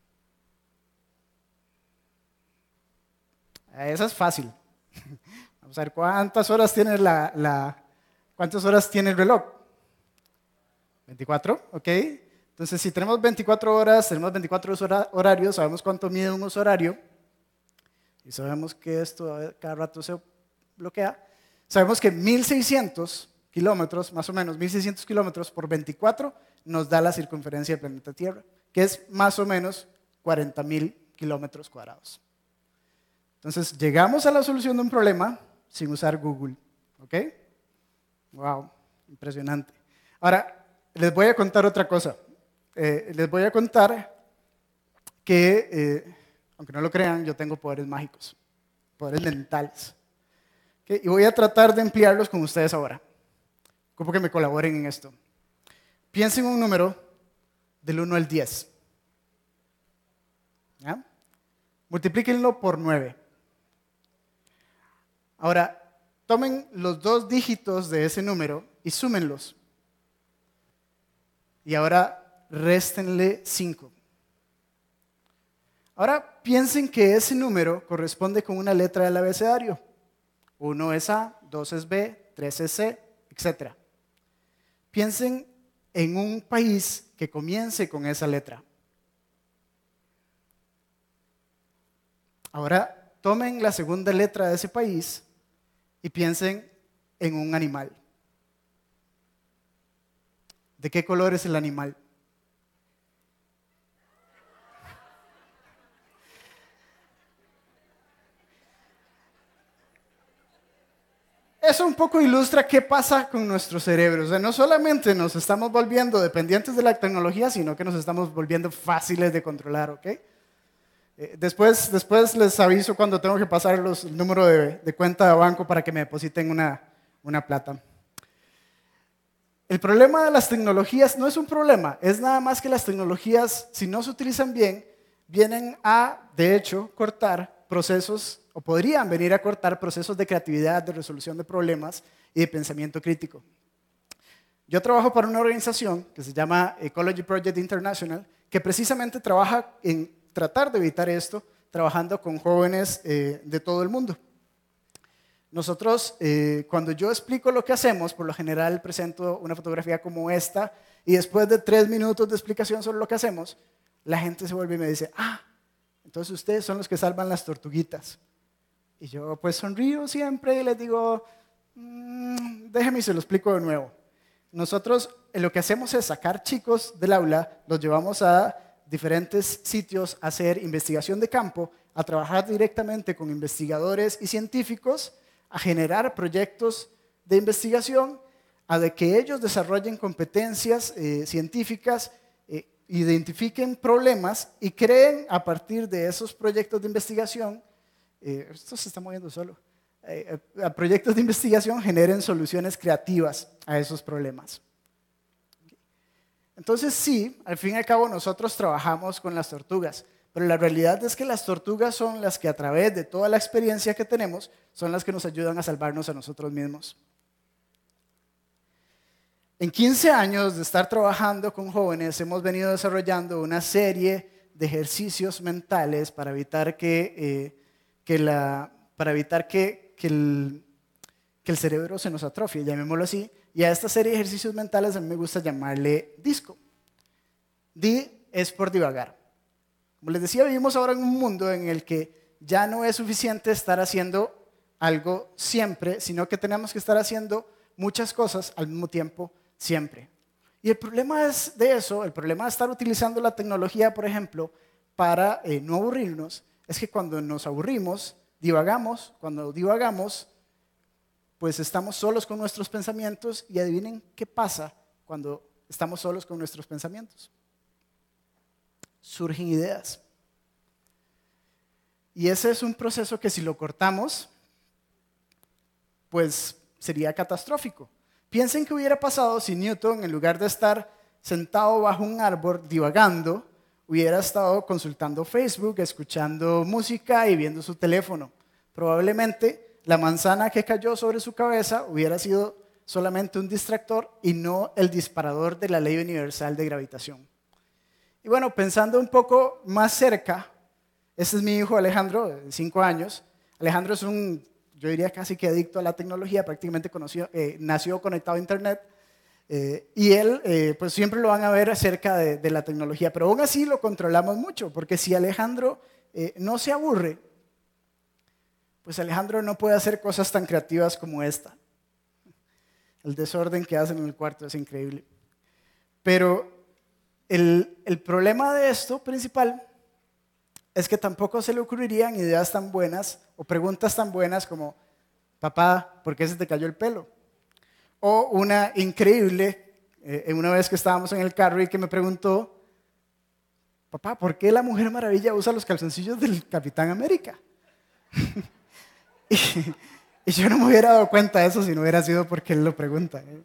Esa es fácil. Vamos a ver, ¿cuántas horas tiene, la, la, ¿cuántas horas tiene el reloj? veinticuatro, ok. Entonces, si tenemos veinticuatro horas, tenemos veinticuatro horarios, sabemos cuánto mide un uso horario, y sabemos que esto cada rato se bloquea, sabemos que mil seiscientos kilómetros, más o menos, mil seiscientos kilómetros por veinticuatro nos da la circunferencia del planeta Tierra, que es más o menos cuarenta mil kilómetros cuadrados. Entonces, llegamos a la solución de un problema sin usar Google, ¿ok? Wow, impresionante. Ahora, les voy a contar otra cosa. Eh, les voy a contar que, eh, aunque no lo crean, yo tengo poderes mágicos, poderes mentales. ¿Okay? Y voy a tratar de emplearlos con ustedes ahora. Como que me colaboren en esto. Piensen en un número del uno al diez. ¿Ya? Multiplíquenlo por nueve. Ahora, tomen los dos dígitos de ese número y súmenlos. Y ahora réstenle cinco. Ahora piensen que ese número corresponde con una letra del abecedario. uno es A, dos es B, tres es C, etcétera. Piensen en un país que comience con esa letra. Ahora tomen la segunda letra de ese país y piensen en un animal. ¿De qué color es el animal? Eso un poco ilustra qué pasa con nuestros cerebros. O sea, no solamente nos estamos volviendo dependientes de la tecnología, sino que nos estamos volviendo fáciles de controlar, ¿ok? Eh, después, después les aviso cuando tengo que pasar los, el número de, de cuenta de banco para que me depositen una, una plata. El problema de las tecnologías no es un problema, es nada más que las tecnologías, si no se utilizan bien, vienen a, de hecho, cortar procesos, o podrían venir a cortar procesos de creatividad, de resolución de problemas y de pensamiento crítico. Yo trabajo para una organización que se llama Ecology Project International, que precisamente trabaja en tratar de evitar esto, trabajando con jóvenes eh, de todo el mundo. Nosotros, eh, cuando yo explico lo que hacemos, por lo general presento una fotografía como esta, y después de tres minutos de explicación sobre lo que hacemos, la gente se vuelve y me dice, ah, entonces ustedes son los que salvan las tortuguitas. Y yo pues sonrío siempre y les digo, mmm, déjenme y se lo explico de nuevo. Nosotros eh, lo que hacemos es sacar chicos del aula, los llevamos a diferentes sitios a hacer investigación de campo, a trabajar directamente con investigadores y científicos, a generar proyectos de investigación, a de que ellos desarrollen competencias eh, científicas, eh, identifiquen problemas y creen a partir de esos proyectos de investigación, eh, esto se está moviendo solo, eh, a proyectos de investigación generen soluciones creativas a esos problemas. Entonces sí, al fin y al cabo nosotros trabajamos con las tortugas, pero la realidad es que las tortugas son las que a través de toda la experiencia que tenemos, son las que nos ayudan a salvarnos a nosotros mismos. En quince años de estar trabajando con jóvenes, hemos venido desarrollando una serie de ejercicios mentales para evitar que, eh, que, la, para evitar que, que, el, que el cerebro se nos atrofie, llamémoslo así. Y a esta serie de ejercicios mentales a mí me gusta llamarle DISCO. D es por divagar. Como les decía, vivimos ahora en un mundo en el que ya no es suficiente estar haciendo algo siempre, sino que tenemos que estar haciendo muchas cosas al mismo tiempo siempre. Y el problema es de eso, el problema de estar utilizando la tecnología, por ejemplo, para eh, no aburrirnos, es que cuando nos aburrimos, divagamos, cuando divagamos, pues estamos solos con nuestros pensamientos y adivinen qué pasa cuando estamos solos con nuestros pensamientos. Surgen ideas. Y ese es un proceso que si lo cortamos, pues sería catastrófico. Piensen qué hubiera pasado si Newton, en lugar de estar sentado bajo un árbol divagando, hubiera estado consultando Facebook, escuchando música y viendo su teléfono. Probablemente la manzana que cayó sobre su cabeza hubiera sido solamente un distractor y no el disparador de la ley universal de gravitación. Y bueno, pensando un poco más cerca, este es mi hijo Alejandro, de cinco años. Alejandro es un, yo diría casi que adicto a la tecnología, prácticamente conoció, eh, nació conectado a internet. Eh, y él, eh, pues siempre lo van a ver acerca de, de la tecnología, pero aún así lo controlamos mucho, porque si Alejandro eh, no se aburre, pues Alejandro no puede hacer cosas tan creativas como esta. El desorden que hacen en el cuarto es increíble. Pero el, el problema de esto principal es que tampoco se le ocurrirían ideas tan buenas o preguntas tan buenas como, papá, ¿por qué se te cayó el pelo? O una increíble, eh, una vez que estábamos en el carro y que me preguntó, papá, ¿por qué la Mujer Maravilla usa los calzoncillos del Capitán América? y, y yo no me hubiera dado cuenta de eso si no hubiera sido porque él lo pregunta. ¿eh?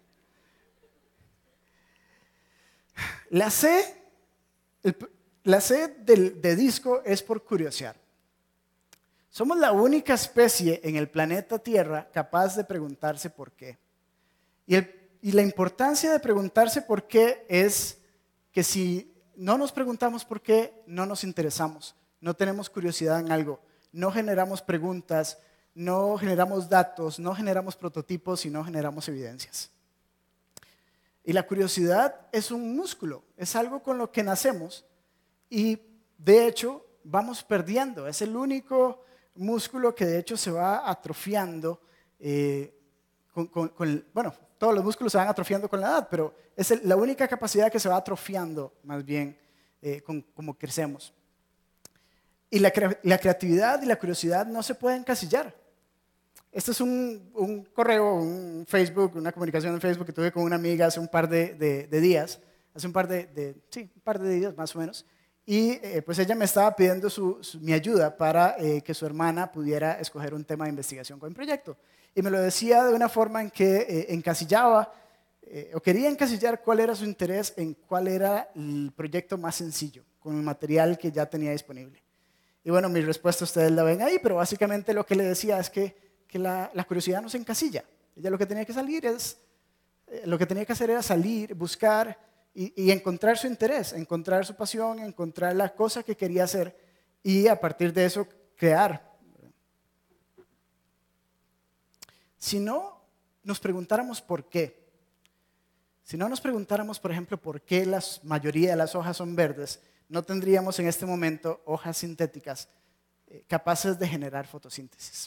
La C, el, la C del, de disco es por curiosear. Somos la única especie en el planeta Tierra capaz de preguntarse por qué. Y, el, y la importancia de preguntarse por qué es que si no nos preguntamos por qué, no nos interesamos, no tenemos curiosidad en algo, no generamos preguntas, no generamos datos, no generamos prototipos y no generamos evidencias. Y la curiosidad es un músculo, es algo con lo que nacemos y de hecho vamos perdiendo, es el único músculo que de hecho se va atrofiando eh, con, con, con el, bueno, todos los músculos se van atrofiando con la edad, pero es el, la única capacidad que se va atrofiando más bien eh, con, como crecemos. Y la, la creatividad y la curiosidad no se pueden encasillar. Este es un, un correo, un Facebook, una comunicación en Facebook que tuve con una amiga hace un par de, de, de días, hace un par de, de, sí, un par de días más o menos, y eh, pues ella me estaba pidiendo su, su, mi ayuda para eh, que su hermana pudiera escoger un tema de investigación con el proyecto. Y me lo decía de una forma en que eh, encasillaba, eh, o quería encasillar cuál era su interés en cuál era el proyecto más sencillo, con el material que ya tenía disponible. Y bueno, mi respuesta ustedes la ven ahí, pero básicamente lo que le decía es que, que la, la curiosidad no se encasilla. Ella lo que tenía que salir es, eh, lo que tenía que hacer era salir, buscar y, y encontrar su interés, encontrar su pasión, encontrar la cosa que quería hacer y a partir de eso crear. Si no nos preguntáramos por qué, si no nos preguntáramos, por ejemplo, por qué la mayoría de las hojas son verdes, no tendríamos en este momento hojas sintéticas eh, capaces de generar fotosíntesis.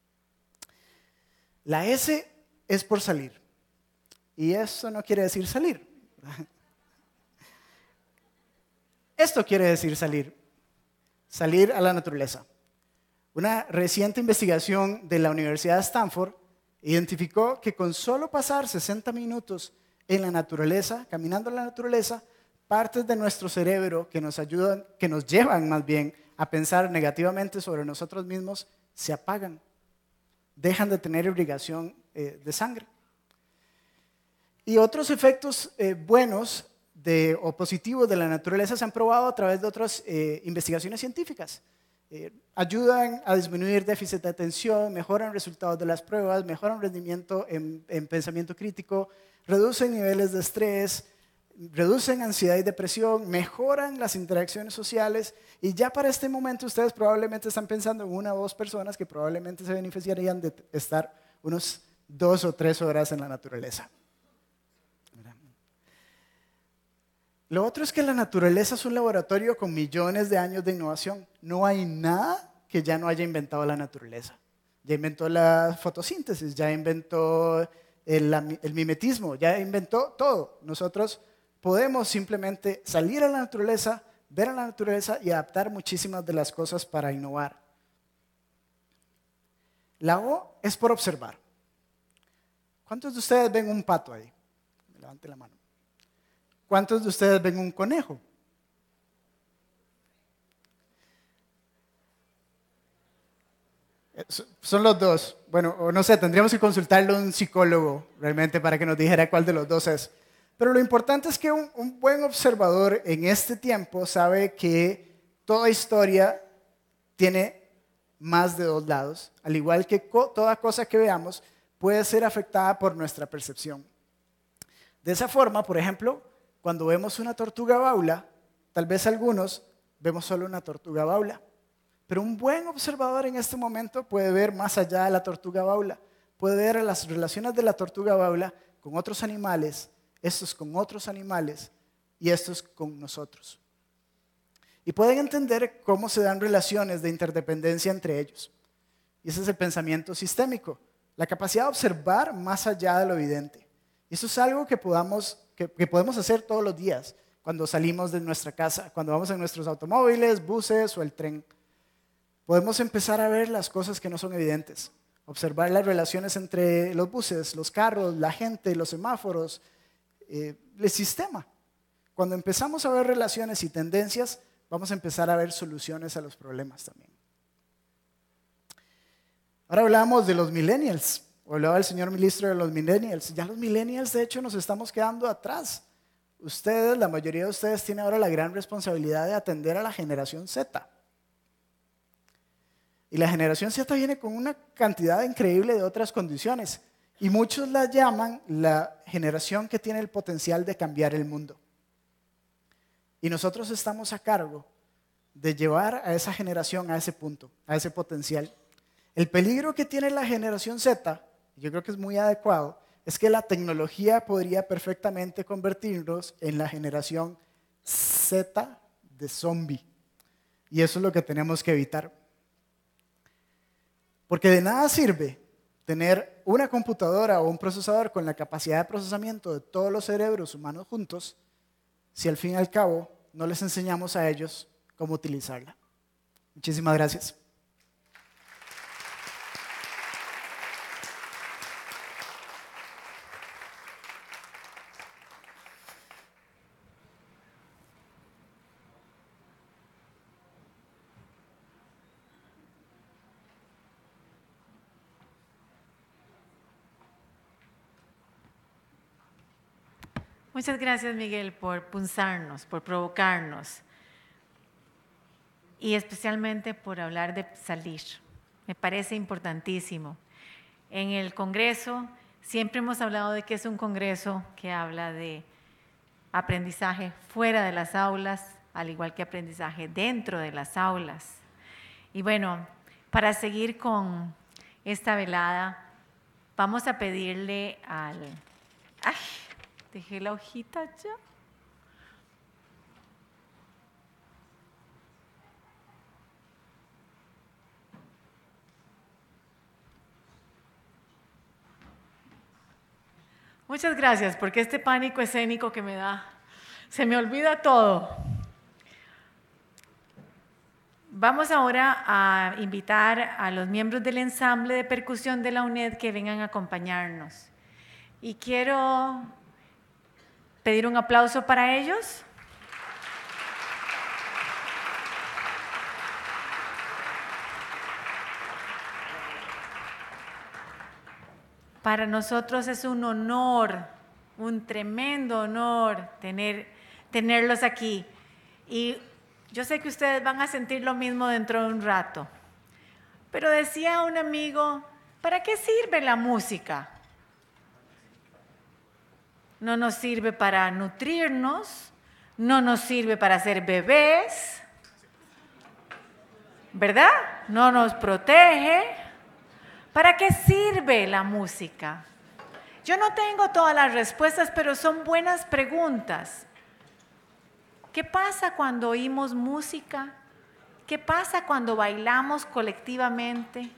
La S es por salir. Y eso no quiere decir salir. Esto quiere decir salir. Salir a la naturaleza. Una reciente investigación de la Universidad de Stanford identificó que con solo pasar sesenta minutos en la naturaleza, caminando en la naturaleza, partes de nuestro cerebro que nos ayudan, que nos llevan más bien a pensar negativamente sobre nosotros mismos, se apagan, dejan de tener irrigación eh, de sangre. Y otros efectos eh, buenos de, o positivos de la naturaleza se han probado a través de otras eh, investigaciones científicas. Eh, ayudan a disminuir déficit de atención, mejoran resultados de las pruebas, mejoran rendimiento en, en pensamiento crítico, reducen niveles de estrés, reducen ansiedad y depresión, mejoran las interacciones sociales y ya para este momento ustedes probablemente están pensando en una o dos personas que probablemente se beneficiarían de estar unos dos o tres horas en la naturaleza. Lo otro es que la naturaleza es un laboratorio con millones de años de innovación. No hay nada que ya no haya inventado la naturaleza. Ya inventó la fotosíntesis, ya inventó el, el mimetismo, ya inventó todo. Nosotros podemos simplemente salir a la naturaleza, ver a la naturaleza y adaptar muchísimas de las cosas para innovar. La O es por observar. ¿Cuántos de ustedes ven un pato ahí? Levante la mano. ¿cuántos de ustedes ven un conejo? Son los dos. Bueno, o no sé, tendríamos que consultarle a un psicólogo realmente para que nos dijera cuál de los dos es. Pero lo importante es que un, un buen observador en este tiempo sabe que toda historia tiene más de dos lados, al igual que co- toda cosa que veamos puede ser afectada por nuestra percepción. De esa forma, por ejemplo, cuando vemos una tortuga baula, tal vez algunos vemos solo una tortuga baula. Pero un buen observador en este momento puede ver más allá de la tortuga baula, puede ver las relaciones de la tortuga baula con otros animales, estos con otros animales y estos con nosotros. Y pueden entender cómo se dan relaciones de interdependencia entre ellos. Y ese es el pensamiento sistémico, la capacidad de observar más allá de lo evidente. Y eso es algo que, podamos, que, que podemos hacer todos los días cuando salimos de nuestra casa, cuando vamos en nuestros automóviles, buses o el tren. Podemos empezar a ver las cosas que no son evidentes, observar las relaciones entre los buses, los carros, la gente, los semáforos, eh, el sistema. Cuando empezamos a ver relaciones y tendencias, vamos a empezar a ver soluciones a los problemas también. Ahora hablamos de los millennials, o hablaba el señor ministro de los millennials. Ya los millennials, de hecho, nos estamos quedando atrás. Ustedes, la mayoría de ustedes, tienen ahora la gran responsabilidad de atender a la generación Z. Y la generación Z viene con una cantidad increíble de otras condiciones. Y muchos la llaman la generación que tiene el potencial de cambiar el mundo. Y nosotros estamos a cargo de llevar a esa generación a ese punto, a ese potencial. El peligro que tiene la generación Z, yo creo que es muy adecuado, es que la tecnología podría perfectamente convertirnos en la generación Z de zombie. Y eso es lo que tenemos que evitar. Porque de nada sirve tener una computadora o un procesador con la capacidad de procesamiento de todos los cerebros humanos juntos si al fin y al cabo no les enseñamos a ellos cómo utilizarla. Muchísimas gracias. Muchas gracias, Miguel, por punzarnos, por provocarnos y especialmente por hablar de salir. Me parece importantísimo. En el Congreso siempre hemos hablado de que es un Congreso que habla de aprendizaje fuera de las aulas, al igual que aprendizaje dentro de las aulas. Y bueno, para seguir con esta velada, vamos a pedirle al... ¡Ay! Dejé la hojita ya. Muchas gracias, porque este pánico escénico que me da, se me olvida todo. Vamos ahora a invitar a los miembros del ensamble de percusión de la UNED que vengan a acompañarnos. Y quiero pedir un aplauso para ellos. Para nosotros es un honor, un tremendo honor tener, tenerlos aquí. Y yo sé que ustedes van a sentir lo mismo dentro de un rato. Pero decía un amigo, ¿para qué sirve la música? No nos sirve para nutrirnos, no nos sirve para ser bebés, ¿verdad? No nos protege. ¿Para qué sirve la música? Yo no tengo todas las respuestas, pero son buenas preguntas. ¿Qué pasa cuando oímos música? ¿Qué pasa cuando bailamos colectivamente?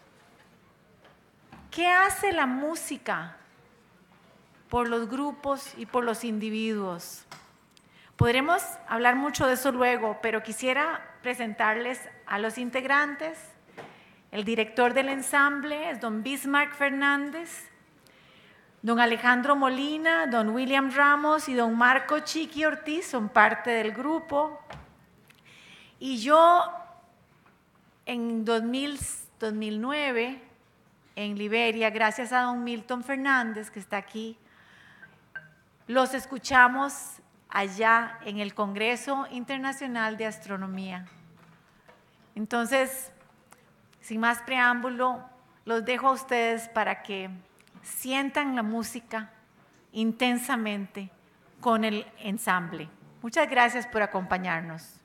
¿Qué hace la música por los grupos y por los individuos? Podremos hablar mucho de eso luego, pero quisiera presentarles a los integrantes. El director del ensamble es don Bismarck Fernández. Don Alejandro Molina, don William Ramos y don Marco Chiqui Ortiz son parte del grupo. Y yo en dos mil, dos mil nueve, en Liberia, gracias a don Milton Fernández, que está aquí, los escuchamos allá en el Congreso Internacional de Astronomía. Entonces, sin más preámbulo, los dejo a ustedes para que sientan la música intensamente con el ensamble. Muchas gracias por acompañarnos.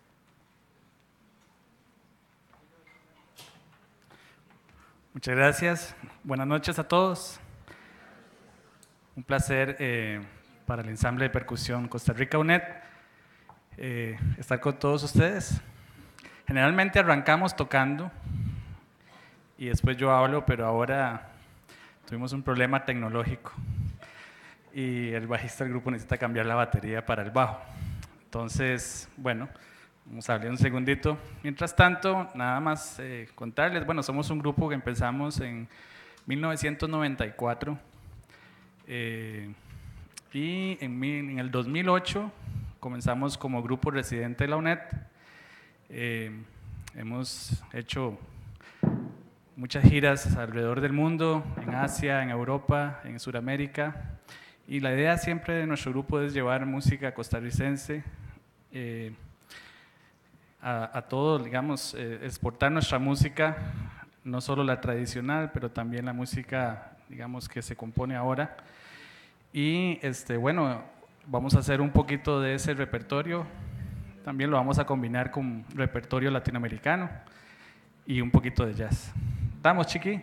Muchas gracias. Buenas noches a todos. Un placer eh, para el ensamble de percusión Costa Rica U N E D eh, estar con todos ustedes. Generalmente arrancamos tocando y después yo hablo, pero ahora tuvimos un problema tecnológico y el bajista del grupo necesita cambiar la batería para el bajo. Entonces, bueno, vamos a hablar un segundito. Mientras tanto, nada más eh, contarles, bueno, somos un grupo que empezamos en mil novecientos noventa y cuatro eh, y en, mi, en el dos mil ocho comenzamos como grupo residente de la U N E D. Eh, hemos hecho muchas giras alrededor del mundo, en Asia, en Europa, en Sudamérica, y la idea siempre de nuestro grupo es llevar música costarricense eh, a, a todo, digamos, eh, exportar nuestra música, no solo la tradicional, pero también la música, digamos, que se compone ahora. Y este, bueno, vamos a hacer un poquito de ese repertorio, también lo vamos a combinar con repertorio latinoamericano y un poquito de jazz. ¿Estamos, Chiqui?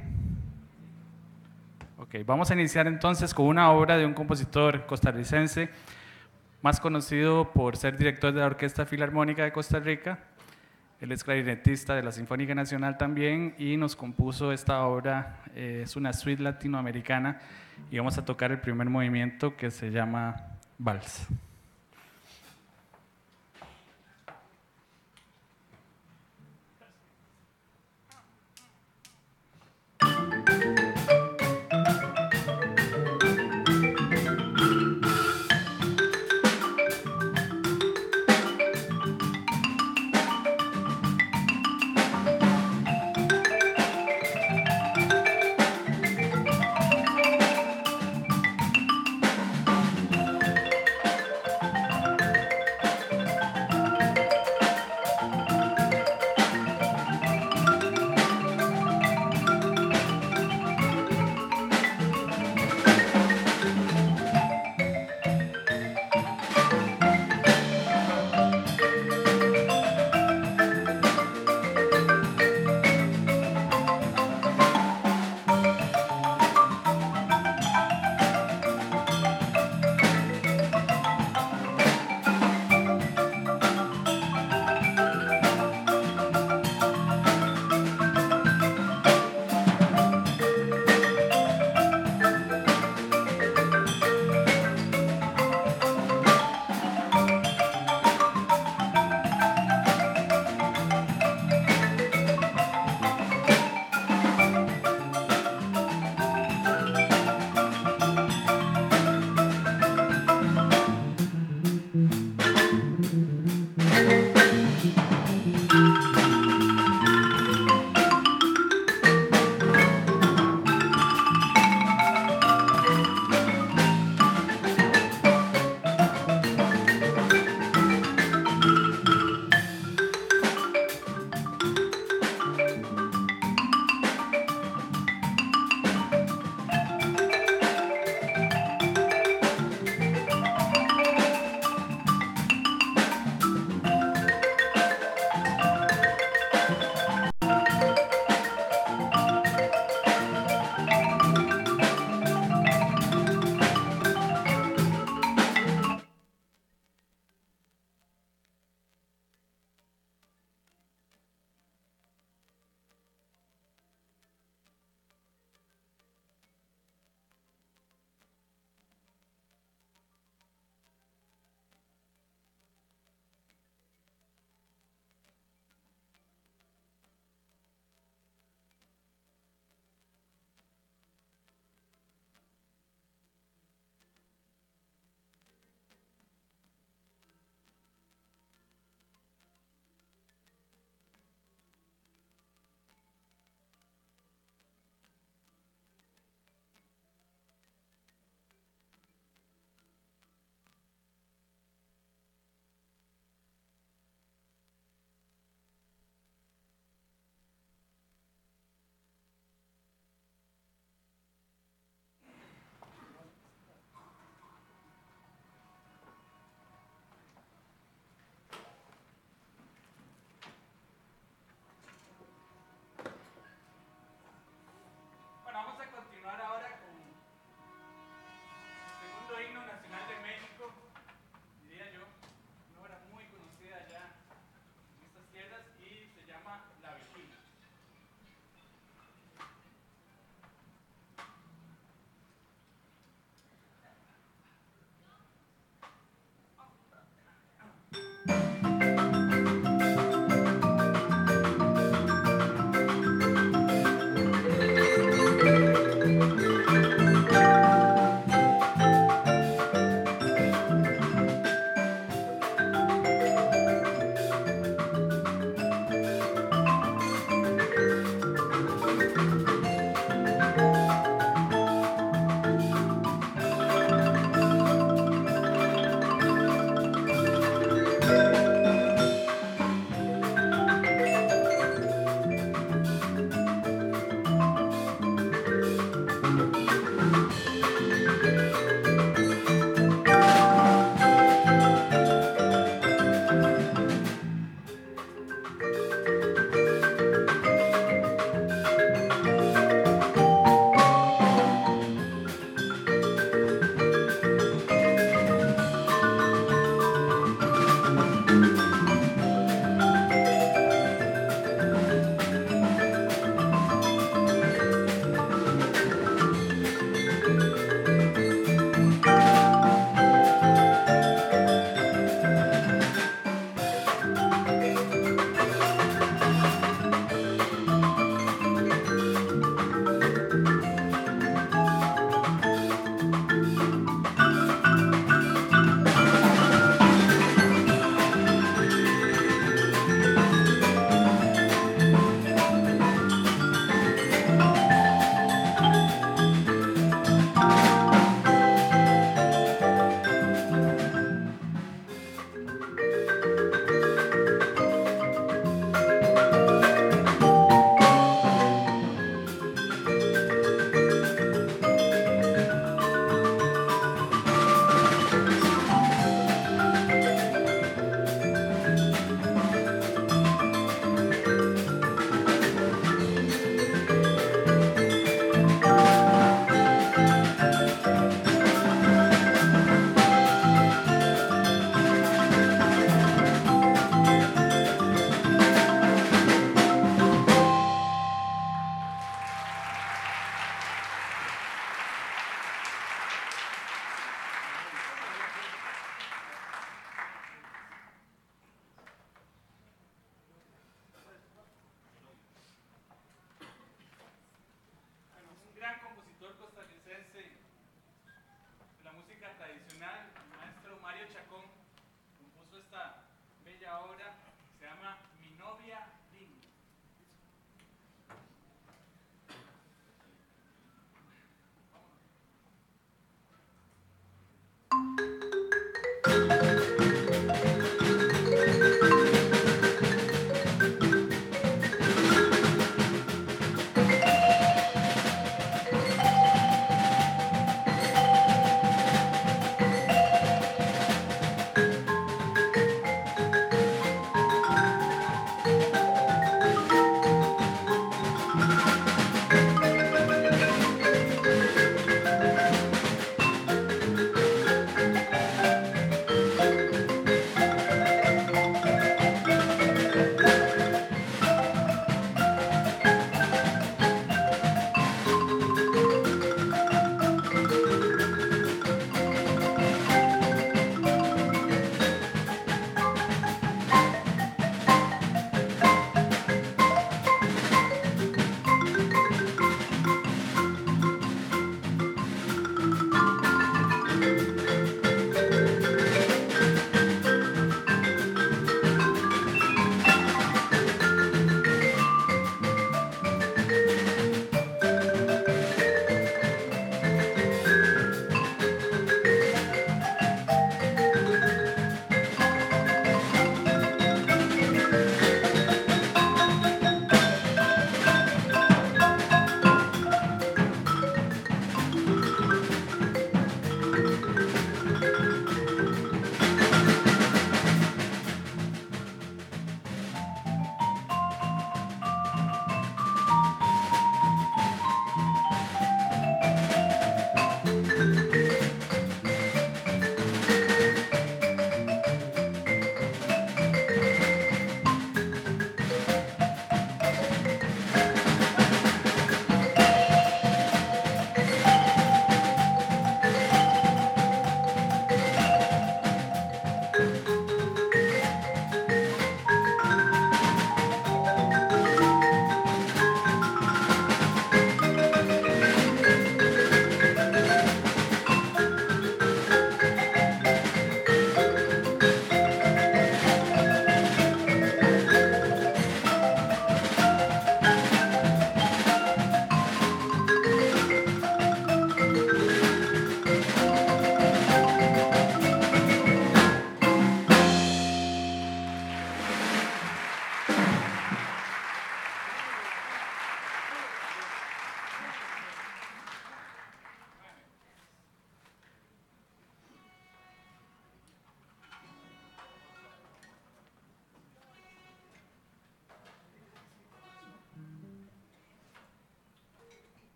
Ok, vamos a iniciar entonces con una obra de un compositor costarricense, más conocido por ser director de la Orquesta Filarmónica de Costa Rica. Él es clarinetista de la Sinfónica Nacional también y nos compuso esta obra, eh, es una suite latinoamericana y vamos a tocar el primer movimiento que se llama Vals.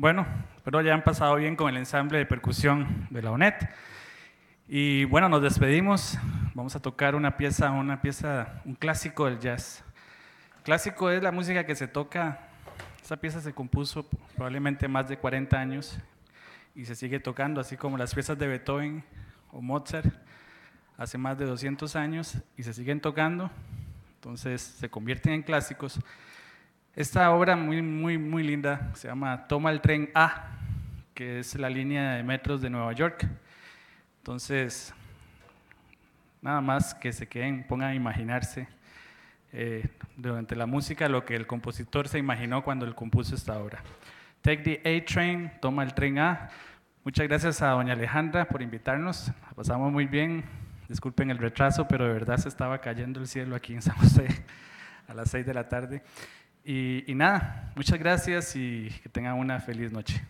Bueno, espero ya han pasado bien con el ensamble de percusión de la U N E D. Y bueno, nos despedimos. Vamos a tocar una pieza, una pieza, un clásico del jazz. Clásico es la música que se toca. Esa pieza se compuso probablemente más de cuarenta años y se sigue tocando, así como las piezas de Beethoven o Mozart, hace más de doscientos años y se siguen tocando, entonces se convierten en clásicos. Esta obra muy, muy, muy linda se llama Toma el tren A, que es la línea de metros de Nueva York. Entonces, nada más que se queden, pongan a imaginarse eh, durante la música lo que el compositor se imaginó cuando él compuso esta obra. Take the A-Train, toma el tren A. Muchas gracias a doña Alejandra por invitarnos, la pasamos muy bien. Disculpen el retraso, pero de verdad se estaba cayendo el cielo aquí en San José a las seis de la tarde. Y, y nada, muchas gracias y que tengan una feliz noche.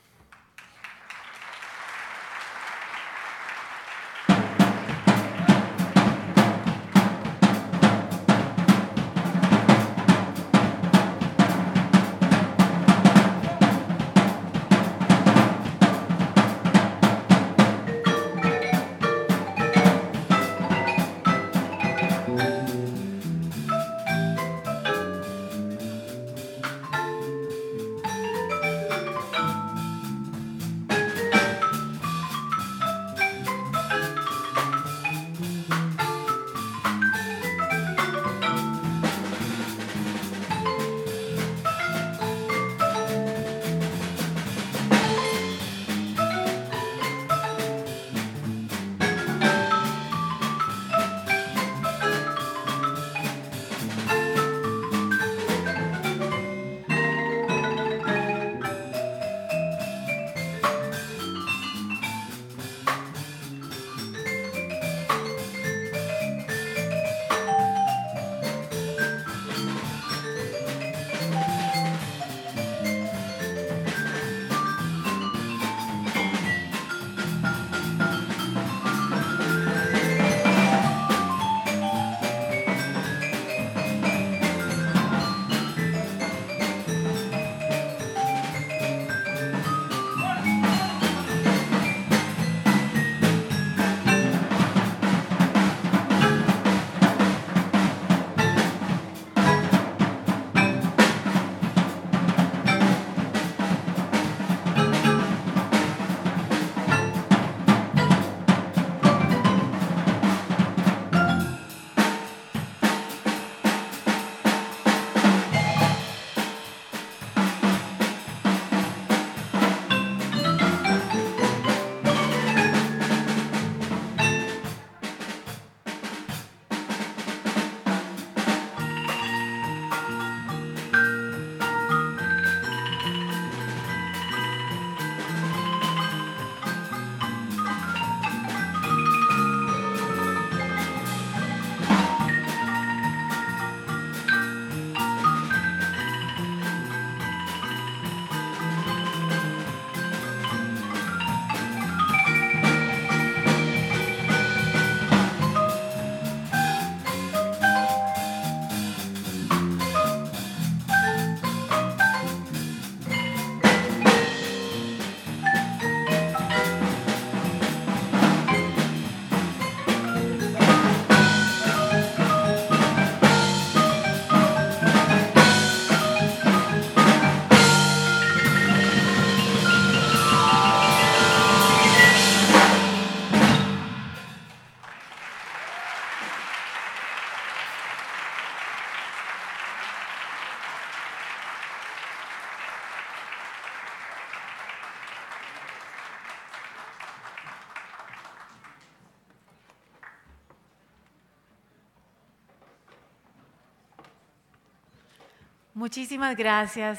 Muchísimas gracias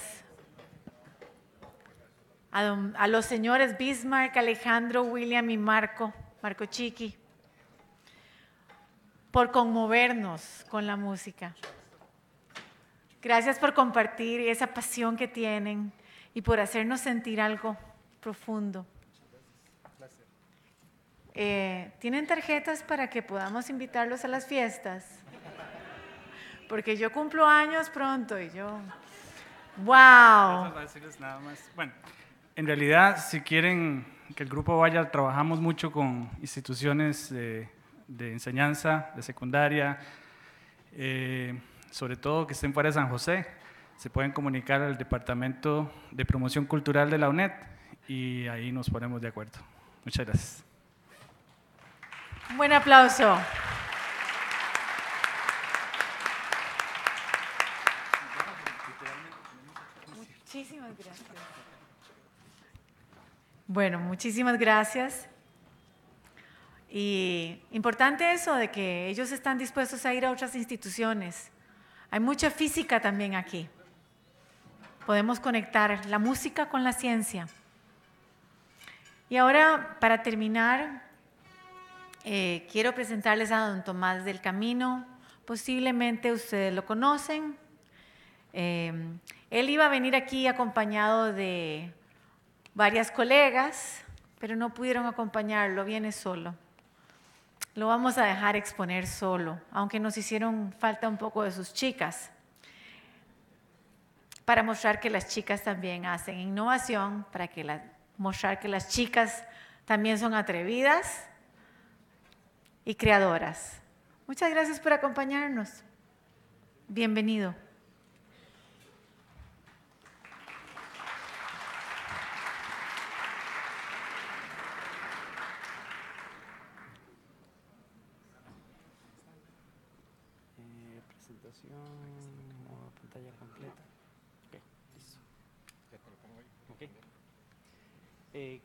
a, don, a los señores Bismarck, Alejandro, William y Marco, Marco Chiqui, por conmovernos con la música. Gracias por compartir esa pasión que tienen y por hacernos sentir algo profundo. Eh, ¿Tienen tarjetas para que podamos invitarlos a las fiestas? Porque yo cumplo años pronto y yo, wow. Nada más. Bueno, En realidad, si quieren que el grupo vaya, trabajamos mucho con instituciones de, de enseñanza, de secundaria, eh, sobre todo que estén fuera de San José. Se pueden comunicar al Departamento de Promoción Cultural de la UNED y ahí nos ponemos de acuerdo. Muchas gracias. Un buen aplauso. Muchísimas gracias. Bueno, muchísimas gracias. Y importante eso de que ellos están dispuestos a ir a otras instituciones. Hay mucha física también aquí. Podemos conectar la música con la ciencia. Y ahora, para terminar, eh, quiero presentarles a don Tomás del Camino. Posiblemente ustedes lo conocen. Eh, él iba a venir aquí acompañado de varias colegas, pero no pudieron acompañarlo, viene solo. Lo vamos a dejar exponer solo, aunque nos hicieron falta un poco de sus chicas, para mostrar que las chicas también hacen innovación, para que la, mostrar que las chicas también son atrevidas y creadoras. Muchas gracias por acompañarnos. Bienvenido. Modo pantalla completa. Ok, listo. Okay. Eh,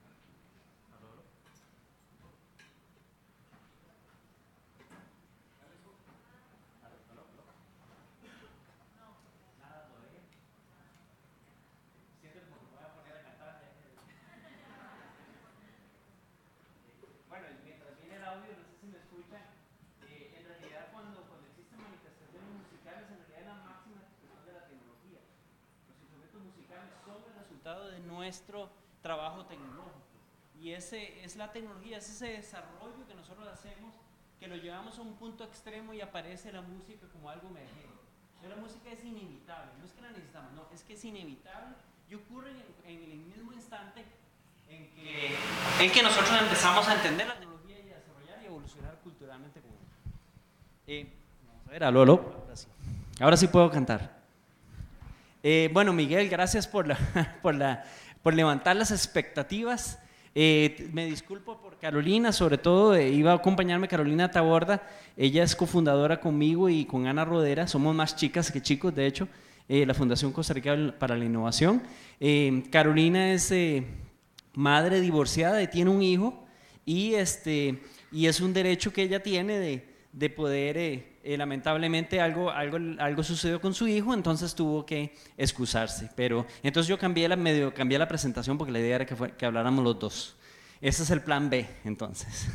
Bueno, mientras viene el audio, no sé si me escuchan. Eh, en realidad, cuando, cuando existen manifestaciones musicales, en realidad es la máxima expresión de la tecnología. Los instrumentos musicales son el resultado de nuestro trabajo tecnológico. Y ese es la tecnología, es ese desarrollo que nosotros hacemos, que lo llevamos a un punto extremo y aparece la música como algo emergente. Pero la música es inevitable, no es que la necesitamos, no, es que es inevitable y ocurre en, en el mismo instante en que, en que nosotros empezamos a entender la tecnología y a desarrollar y evolucionar culturalmente como eh, vamos a ver, aló, aló. Ahora sí, ahora sí puedo cantar. Eh, bueno, Miguel, gracias por, la, por, la, por levantar las expectativas. Eh, me disculpo por Carolina, sobre todo eh, iba a acompañarme Carolina Taborda, ella es cofundadora conmigo y con Ana Rodera, somos más chicas que chicos, de hecho, eh, la Fundación Costa Rica para la Innovación. Eh, Carolina es eh, madre divorciada y tiene un hijo y, este, y es un derecho que ella tiene de, de poder, eh, eh, lamentablemente algo, algo, algo sucedió con su hijo, entonces tuvo que excusarse, pero entonces yo cambié la, medio, cambié la presentación porque la idea era que, fue, que habláramos los dos. Ese es el plan B, entonces.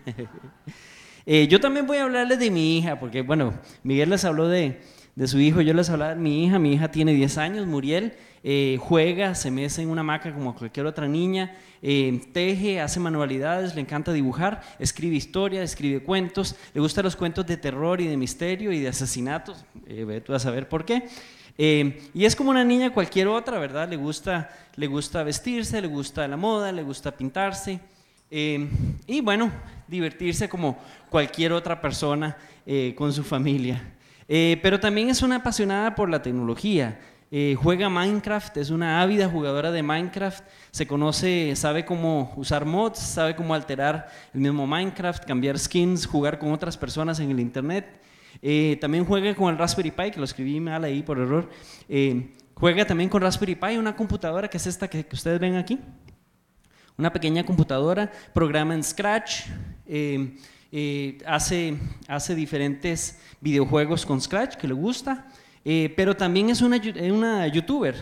eh, yo también voy a hablarles de mi hija, porque bueno, Miguel les habló de, de su hijo, yo les hablaba de mi hija, mi hija tiene diez años, Muriel, eh, juega, se mece en una hamaca como cualquier otra niña, eh, teje, hace manualidades, le encanta dibujar, escribe historias, escribe cuentos, le gustan los cuentos de terror y de misterio y de asesinatos, eh, tú vas a ver por qué. Eh, y es como una niña cualquier otra, ¿verdad? Le gusta, le gusta vestirse, le gusta la moda, le gusta pintarse eh, y bueno, divertirse como cualquier otra persona eh, con su familia. Eh, pero también es una apasionada por la tecnología. Eh, juega Minecraft, es una ávida jugadora de Minecraft, se conoce, sabe cómo usar mods, sabe cómo alterar el mismo Minecraft, cambiar skins, jugar con otras personas en el internet. Eh, también juega con el Raspberry Pi, que lo escribí mal ahí por error. Eh, juega también con Raspberry Pi, una computadora que es esta que, que ustedes ven aquí, una pequeña computadora, programa en Scratch, eh, eh, hace, hace diferentes videojuegos con Scratch que le gusta. Eh, pero también es una, una youtuber,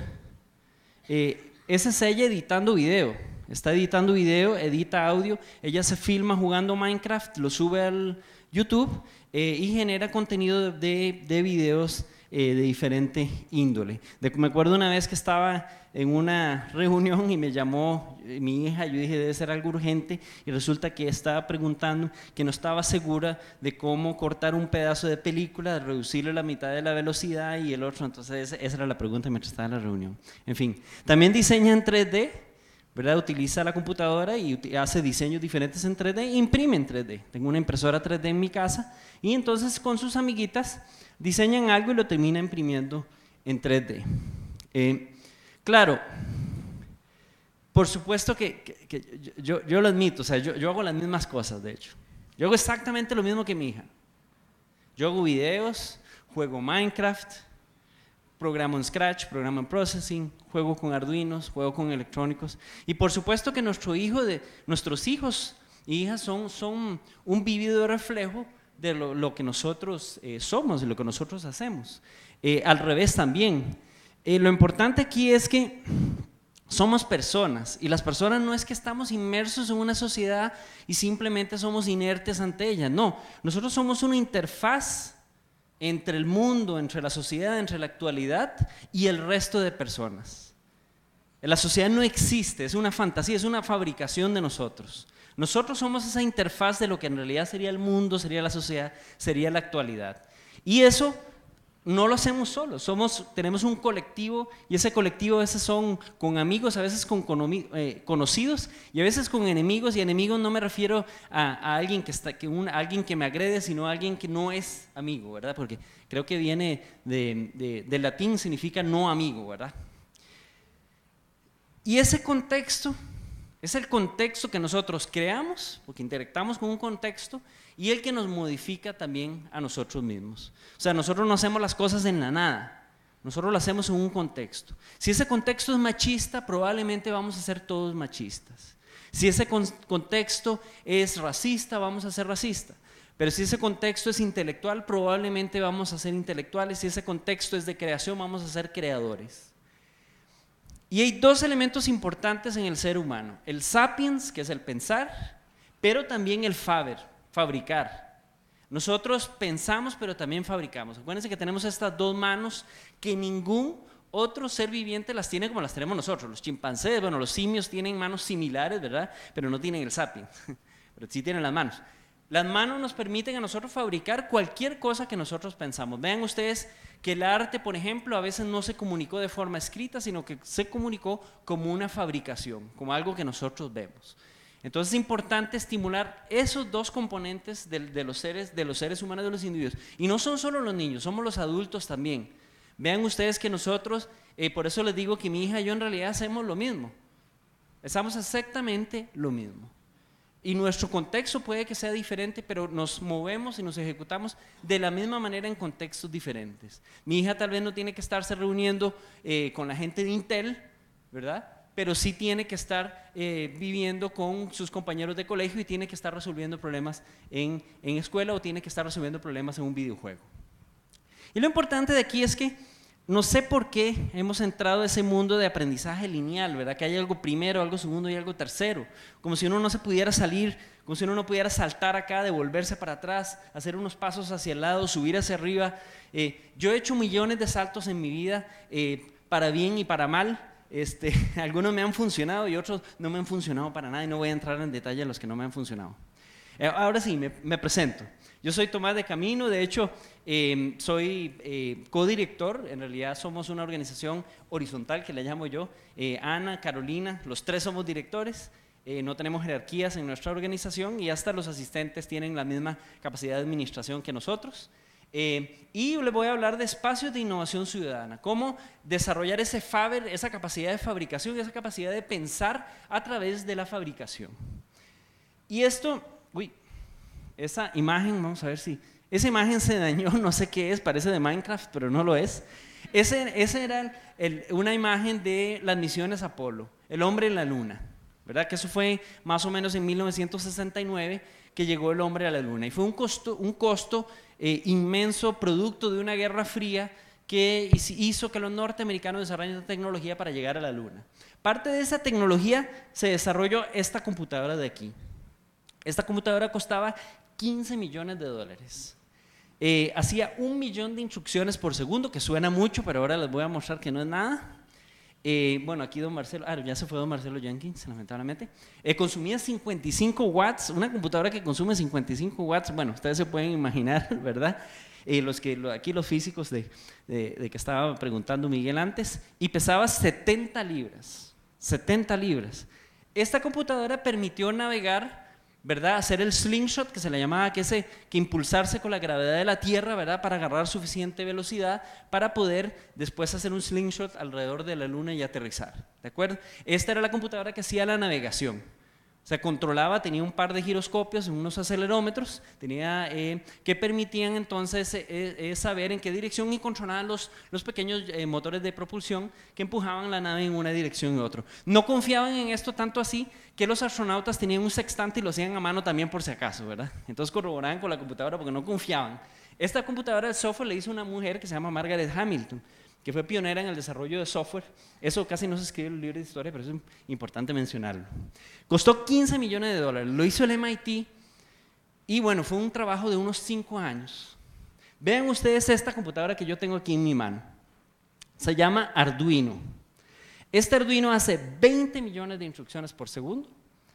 eh, esa es ella editando video, está editando video, edita audio, ella se filma jugando Minecraft, lo sube al YouTube eh, y genera contenido de, de videos eh, de diferente índole. De, me acuerdo una vez que estaba en una reunión y me llamó eh, mi hija, yo dije debe ser algo urgente, y resulta que estaba preguntando que no estaba segura de cómo cortar un pedazo de película, de reducirle la mitad de la velocidad y el otro, entonces esa era la pregunta mientras estaba en la reunión. En fin, también diseña en tres D, ¿verdad? Utiliza la computadora y hace diseños diferentes en tres D, e imprime en tres D. Tengo una impresora tres D en mi casa y entonces con sus amiguitas diseñan algo y lo termina imprimiendo en tres D. Eh, claro, por supuesto que, que, que yo, yo lo admito, o sea, yo, yo hago las mismas cosas, de hecho. Yo hago exactamente lo mismo que mi hija. Yo hago videos, juego Minecraft, programo en Scratch, programo en Processing, juego con Arduinos, juego con electrónicos. Y por supuesto que nuestro hijo de, nuestros hijos e hijas son, son un vívido reflejo de lo, lo que nosotros eh, somos, de lo que nosotros hacemos. Eh, al revés también. Eh, lo importante aquí es que somos personas, y las personas no es que estamos inmersos en una sociedad y simplemente somos inertes ante ella. No, nosotros somos una interfaz entre el mundo, entre la sociedad, entre la actualidad y el resto de personas. La sociedad no existe, es una fantasía, es una fabricación de nosotros. Nosotros somos esa interfaz de lo que en realidad sería el mundo, sería la sociedad, sería la actualidad. Y eso no lo hacemos solos, somos, tenemos un colectivo, y ese colectivo a veces son con amigos, a veces con eh, conocidos, y a veces con enemigos. Y enemigos no me refiero a, a, alguien, que está, que un, a alguien que me agrede, sino a alguien que no es amigo, ¿verdad? Porque creo que viene de, de, del latín, significa no amigo, ¿verdad? Y ese contexto es el contexto que nosotros creamos, porque interactuamos con un contexto, y el que nos modifica también a nosotros mismos. O sea, nosotros no hacemos las cosas en la nada, nosotros lo hacemos en un contexto. Si ese contexto es machista, probablemente vamos a ser todos machistas. Si ese con contexto es racista, vamos a ser racistas. Pero si ese contexto es intelectual, probablemente vamos a ser intelectuales. Si ese contexto es de creación, vamos a ser creadores. Y hay dos elementos importantes en el ser humano: el sapiens, que es el pensar, pero también el faber, fabricar. Nosotros pensamos, pero también fabricamos. Acuérdense que tenemos estas dos manos que ningún otro ser viviente las tiene como las tenemos nosotros. Los chimpancés, bueno, los simios tienen manos similares, ¿verdad? Pero no tienen el sapiens, pero sí tienen las manos. Las manos nos permiten a nosotros fabricar cualquier cosa que nosotros pensamos. Vean ustedes que el arte, por ejemplo, a veces no se comunicó de forma escrita, sino que se comunicó como una fabricación, como algo que nosotros vemos. Entonces es importante estimular esos dos componentes de, de, los seres, de los seres humanos, de los individuos. Y no son solo los niños, somos los adultos también. Vean ustedes que nosotros, eh, por eso les digo que mi hija y yo en realidad hacemos lo mismo. Hacemos exactamente lo mismo. Y nuestro contexto puede que sea diferente, pero nos movemos y nos ejecutamos de la misma manera en contextos diferentes. Mi hija tal vez no tiene que estarse reuniendo eh, con la gente de Intel, ¿verdad? Pero sí tiene que estar eh, viviendo con sus compañeros de colegio y tiene que estar resolviendo problemas en, en escuela, o tiene que estar resolviendo problemas en un videojuego. Y lo importante de aquí es que no sé por qué hemos entrado a ese mundo de aprendizaje lineal, ¿verdad? Que hay algo primero, algo segundo y algo tercero. Como si uno no se pudiera salir, como si uno no pudiera saltar acá, devolverse para atrás, hacer unos pasos hacia el lado, subir hacia arriba. Eh, yo he hecho millones de saltos en mi vida, eh, para bien y para mal. Este, algunos me han funcionado y otros no me han funcionado para nada, y no voy a entrar en detalle en los que no me han funcionado. Eh, ahora sí, me, me presento. Yo soy Tomás de Camino, de hecho eh, soy eh, codirector. En realidad somos una organización horizontal que le llamo yo, eh, Ana, Carolina, los tres somos directores, eh, no tenemos jerarquías en nuestra organización y hasta los asistentes tienen la misma capacidad de administración que nosotros. Eh, y les voy a hablar de espacios de innovación ciudadana, cómo desarrollar ese faber, esa capacidad de fabricación, esa capacidad de pensar a través de la fabricación. Y esto, uy, esa imagen, vamos a ver si, esa imagen se dañó, no sé qué es, parece de Minecraft, pero no lo es. Ese, ese era el, una imagen de las misiones Apolo, el hombre en la luna, ¿verdad? Que eso fue más o menos en mil novecientos sesenta y nueve que llegó el hombre a la luna, y fue un costo, un costo eh, inmenso, producto de una guerra fría que hizo que los norteamericanos desarrollaran tecnología para llegar a la luna. Parte de esa tecnología se desarrolló esta computadora de aquí. Esta computadora costaba quince millones de dólares. Eh, hacía un millón de instrucciones por segundo, que suena mucho, pero ahora les voy a mostrar que no es nada. Eh, bueno, aquí don Marcelo, ah, ya se fue don Marcelo Jenkins, lamentablemente. Eh, consumía cincuenta y cinco watts, una computadora que consume cincuenta y cinco watts, bueno, ustedes se pueden imaginar, ¿verdad? Eh, los que, aquí los físicos de, de, de que estaba preguntando Miguel antes, y pesaba setenta libras, setenta libras. Esta computadora permitió navegar, ¿verdad? Hacer el slingshot, que se le llamaba, que, ese, que impulsarse con la gravedad de la Tierra, ¿verdad? Para agarrar suficiente velocidad para poder después hacer un slingshot alrededor de la Luna y aterrizar, ¿de acuerdo? Esta era la computadora que hacía la navegación. O sea, controlaba, tenía un par de giroscopios, unos acelerómetros, tenía, eh, que permitían entonces eh, eh, saber en qué dirección, y controlaban los, los pequeños eh, motores de propulsión que empujaban la nave en una dirección y otra. No confiaban en esto tanto así que los astronautas tenían un sextante y lo hacían a mano también por si acaso, ¿verdad? Entonces corroboraban con la computadora porque no confiaban. Esta computadora, el software, le hizo una mujer que se llama Margaret Hamilton, que fue pionera en el desarrollo de software. Eso casi no se escribe en el libro de historia, pero es importante mencionarlo. Costó quince millones de dólares, lo hizo el M I T, y bueno, fue un trabajo de unos cinco años. Vean ustedes esta computadora que yo tengo aquí en mi mano. Se llama Arduino. Este Arduino hace veinte millones de instrucciones por segundo,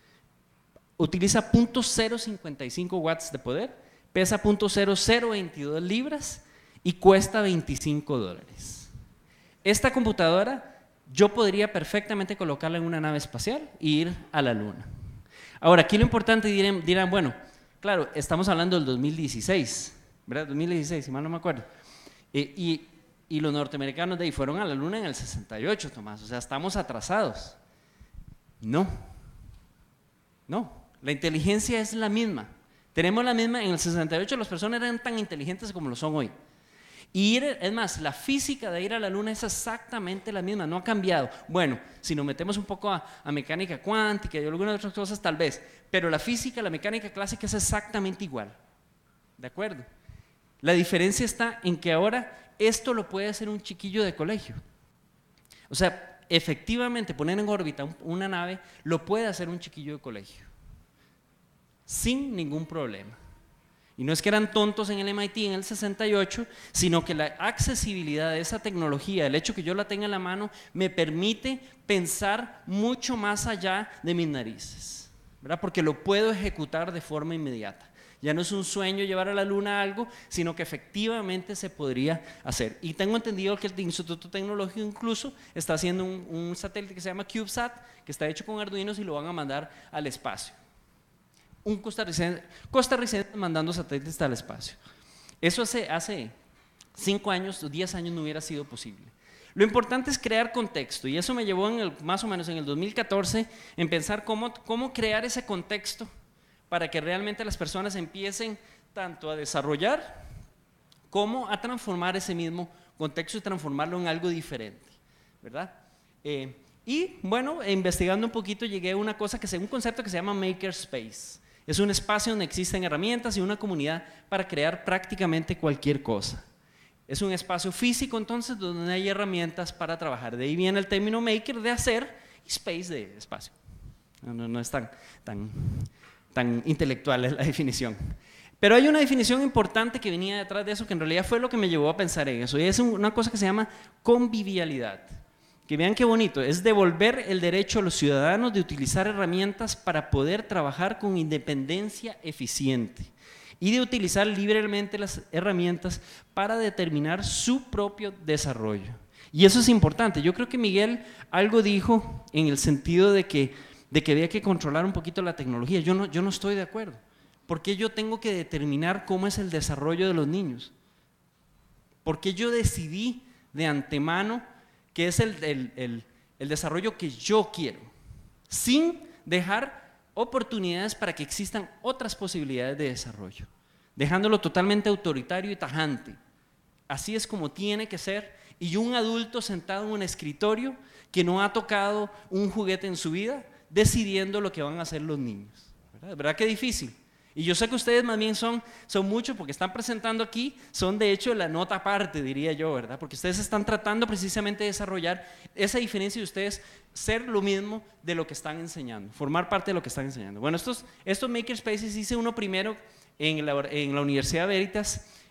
utiliza punto cero cincuenta y cinco watts de poder, pesa punto cero cero veintidós libras y cuesta veinticinco dólares. Esta computadora yo podría perfectamente colocarla en una nave espacial e ir a la Luna. Ahora, aquí lo importante, dirán, dirán bueno, claro, estamos hablando del dos mil dieciséis, ¿verdad? dos mil dieciséis, si mal no me acuerdo. Eh, y, y los norteamericanos de ahí fueron a la Luna en el sesenta y ocho, Tomás, o sea, estamos atrasados. No, no, la inteligencia es la misma. Tenemos la misma, en el sesenta y ocho las personas eran tan inteligentes como lo son hoy. Y ir, es más, la física de ir a la Luna es exactamente la misma, no ha cambiado. Bueno, si nos metemos un poco a, a mecánica cuántica y algunas otras cosas tal vez, pero la física, la mecánica clásica es exactamente igual, ¿de acuerdo? La diferencia está en que ahora esto lo puede hacer un chiquillo de colegio. O sea, efectivamente poner en órbita una nave lo puede hacer un chiquillo de colegio, sin ningún problema. Y no es que eran tontos en el M I T en el sesenta y ocho, sino que la accesibilidad de esa tecnología, el hecho que yo la tenga en la mano, me permite pensar mucho más allá de mis narices, ¿verdad? Porque lo puedo ejecutar de forma inmediata. Ya no es un sueño llevar a la Luna algo, sino que efectivamente se podría hacer. Y tengo entendido que el Instituto Tecnológico incluso está haciendo un, un satélite que se llama CubeSat, que está hecho con Arduinos y lo van a mandar al espacio. Un costarricense, costarricense mandando satélites al espacio. Eso hace, hace cinco años o diez años no hubiera sido posible. Lo importante es crear contexto, y eso me llevó en el, más o menos en el dos mil catorce en pensar cómo, cómo crear ese contexto para que realmente las personas empiecen tanto a desarrollar como a transformar ese mismo contexto y transformarlo en algo diferente, ¿verdad? Eh, y bueno, investigando un poquito llegué a una cosa que es un concepto que se llama Makerspace. Es un espacio donde existen herramientas y una comunidad para crear prácticamente cualquier cosa. Es un espacio físico entonces donde hay herramientas para trabajar. De ahí viene el término maker, de hacer, y space de espacio. No, no, no es tan, tan, tan intelectual la definición. Pero hay una definición importante que venía detrás de eso, que en realidad fue lo que me llevó a pensar en eso. Y es una cosa que se llama convivialidad. Que vean qué bonito, es devolver el derecho a los ciudadanos de utilizar herramientas para poder trabajar con independencia eficiente y de utilizar libremente las herramientas para determinar su propio desarrollo. Y eso es importante. Yo creo que Miguel algo dijo en el sentido de que, de que había que controlar un poquito la tecnología. Yo no, yo no estoy de acuerdo. ¿Por qué yo tengo que determinar cómo es el desarrollo de los niños? ¿Por qué yo decidí de antemano que es el, el, el, el desarrollo que yo quiero, sin dejar oportunidades para que existan otras posibilidades de desarrollo, dejándolo totalmente autoritario y tajante? Así es como tiene que ser, y un adulto sentado en un escritorio que no ha tocado un juguete en su vida, decidiendo lo que van a hacer los niños, ¿verdad? ¿Verdad que difícil? Y yo sé que ustedes más bien son, son muchos, porque están presentando aquí, son de hecho la nota aparte, diría yo, ¿verdad? Porque ustedes están tratando precisamente de desarrollar esa diferencia de ustedes ser lo mismo de lo que están enseñando, formar parte de lo que están enseñando. Bueno, estos, estos makerspaces hice uno primero en la, en la Universidad Veritas,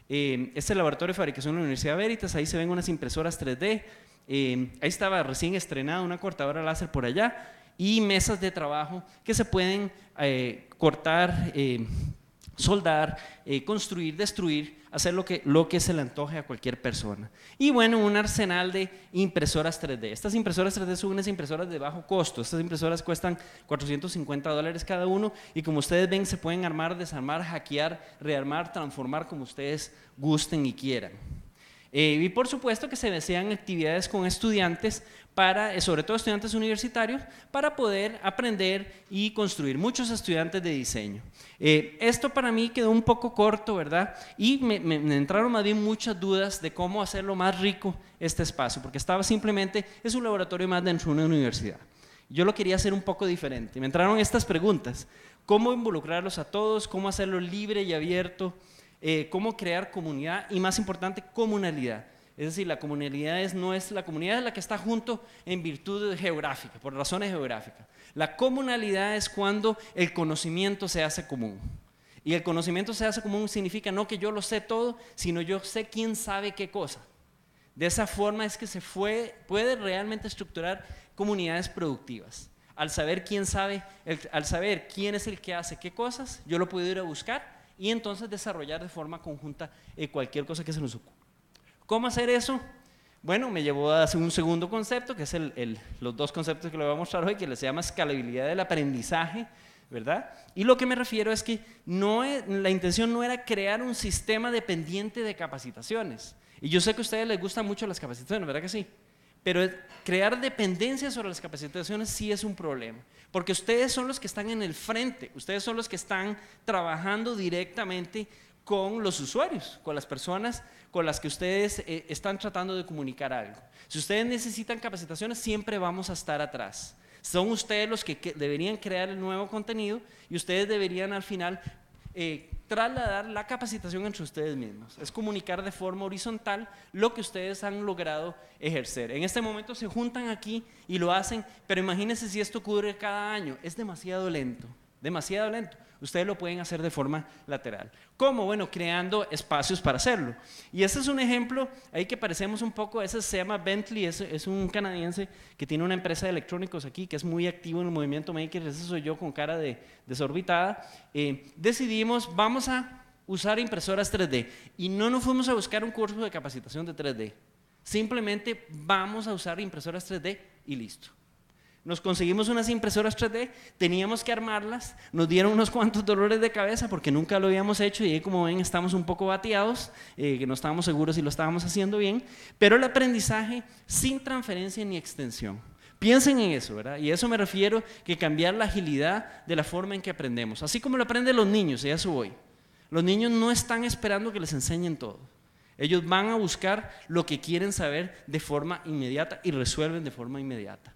Eh, este es el laboratorio de fabricación de la Universidad Veritas, ahí se ven unas impresoras tres D, eh, ahí estaba recién estrenada una cortadora láser por allá y mesas de trabajo que se pueden eh, cortar, eh, soldar, eh, construir, destruir, hacer lo que, lo que se le antoje a cualquier persona. Y bueno, un arsenal de impresoras tres D. Estas impresoras tres D son unas impresoras de bajo costo. Estas impresoras cuestan cuatrocientos cincuenta dólares cada uno y como ustedes ven se pueden armar, desarmar, hackear, rearmar, transformar como ustedes gusten y quieran. Eh, y por supuesto que se desean actividades con estudiantes, para, sobre todo estudiantes universitarios, para poder aprender y construir. Muchos estudiantes de diseño. Eh, esto para mí quedó un poco corto, ¿verdad? Y me, me, me entraron más bien muchas dudas de cómo hacerlo más rico este espacio, porque estaba simplemente, es un laboratorio más dentro de una universidad. Yo lo quería hacer un poco diferente. Me entraron estas preguntas. ¿Cómo involucrarlos a todos? ¿Cómo hacerlo libre y abierto? Eh, cómo crear comunidad y, más importante, comunalidad. Es decir, la comunalidad es, no es la comunidad es la que está junto en virtud geográfica, por razones geográficas. La comunalidad es cuando el conocimiento se hace común. Y el conocimiento se hace común significa no que yo lo sé todo, sino yo sé quién sabe qué cosa. De esa forma es que se fue, puede realmente estructurar comunidades productivas. Al saber quién sabe, el, al saber quién es el que hace qué cosas, yo lo puedo ir a buscar y entonces desarrollar de forma conjunta eh, cualquier cosa que se nos ocurra. ¿Cómo hacer eso? Bueno, me llevó a hacer un segundo concepto, que es el, el, los dos conceptos que le voy a mostrar hoy, que les llama escalabilidad del aprendizaje, ¿verdad? Y lo que me refiero es que no es, la intención no era crear un sistema dependiente de capacitaciones. Y yo sé que a ustedes les gustan mucho las capacitaciones, ¿verdad que sí? Pero crear dependencia sobre las capacitaciones sí es un problema, porque ustedes son los que están en el frente, ustedes son los que están trabajando directamente con los usuarios, con las personas con las que ustedes eh, están tratando de comunicar algo. Si ustedes necesitan capacitaciones, siempre vamos a estar atrás. Son ustedes los que, que deberían crear el nuevo contenido y ustedes deberían al final eh, trasladar la capacitación entre ustedes mismos. Es comunicar de forma horizontal lo que ustedes han logrado ejercer. En este momento se juntan aquí y lo hacen, pero imagínense si esto ocurre cada año. Es demasiado lento, demasiado lento. Ustedes lo pueden hacer de forma lateral. ¿Cómo? Bueno, creando espacios para hacerlo. Y este es un ejemplo, ahí que parecemos un poco, ese se llama Bentley, es, es un canadiense que tiene una empresa de electrónicos aquí, que es muy activo en el movimiento maker, ese soy yo con cara de desorbitada. Eh, decidimos, vamos a usar impresoras tres D. Y no nos fuimos a buscar un curso de capacitación de tres D. Simplemente vamos a usar impresoras tres D y listo. Nos conseguimos unas impresoras tres D, teníamos que armarlas, nos dieron unos cuantos dolores de cabeza porque nunca lo habíamos hecho y ahí, como ven, estamos un poco bateados, eh, que no estábamos seguros si lo estábamos haciendo bien, pero el aprendizaje sin transferencia ni extensión. Piensen en eso, ¿verdad? Y a eso me refiero, que cambiar la agilidad de la forma en que aprendemos, así como lo aprenden los niños, y a eso voy. Los niños no están esperando que les enseñen todo. Ellos van a buscar lo que quieren saber de forma inmediata y resuelven de forma inmediata.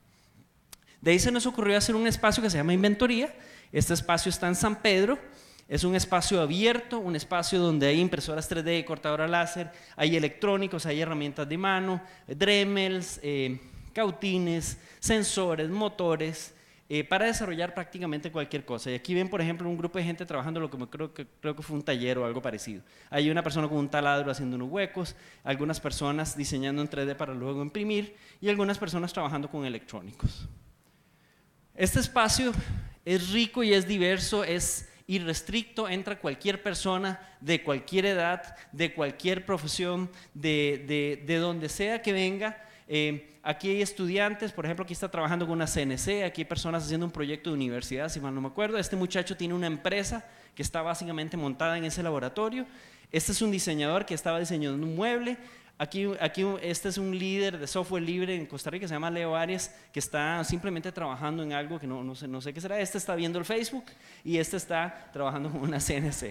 De ahí se nos ocurrió hacer un espacio que se llama Inventoría. Este espacio está en San Pedro, es un espacio abierto, un espacio donde hay impresoras tres D, cortadora láser, hay electrónicos, hay herramientas de mano, Dremels, eh, cautines, sensores, motores, eh, para desarrollar prácticamente cualquier cosa. Y aquí ven, por ejemplo, un grupo de gente trabajando lo que me creo, que creo que fue un taller o algo parecido. Hay una persona con un taladro haciendo unos huecos, algunas personas diseñando en tres D para luego imprimir y algunas personas trabajando con electrónicos. Este espacio es rico y es diverso, es irrestricto, entra cualquier persona de cualquier edad, de cualquier profesión, de, de, de donde sea que venga. Eh, aquí hay estudiantes, por ejemplo, aquí está trabajando con una C N C, aquí hay personas haciendo un proyecto de universidad, si mal no me acuerdo. Este muchacho tiene una empresa que está básicamente montada en ese laboratorio. Este es un diseñador que estaba diseñando un mueble. Aquí, aquí este es un líder de software libre en Costa Rica, se llama Leo Arias, que está simplemente trabajando en algo que no, no, sé, no sé qué será. Este está viendo el Facebook y este está trabajando con una C N C.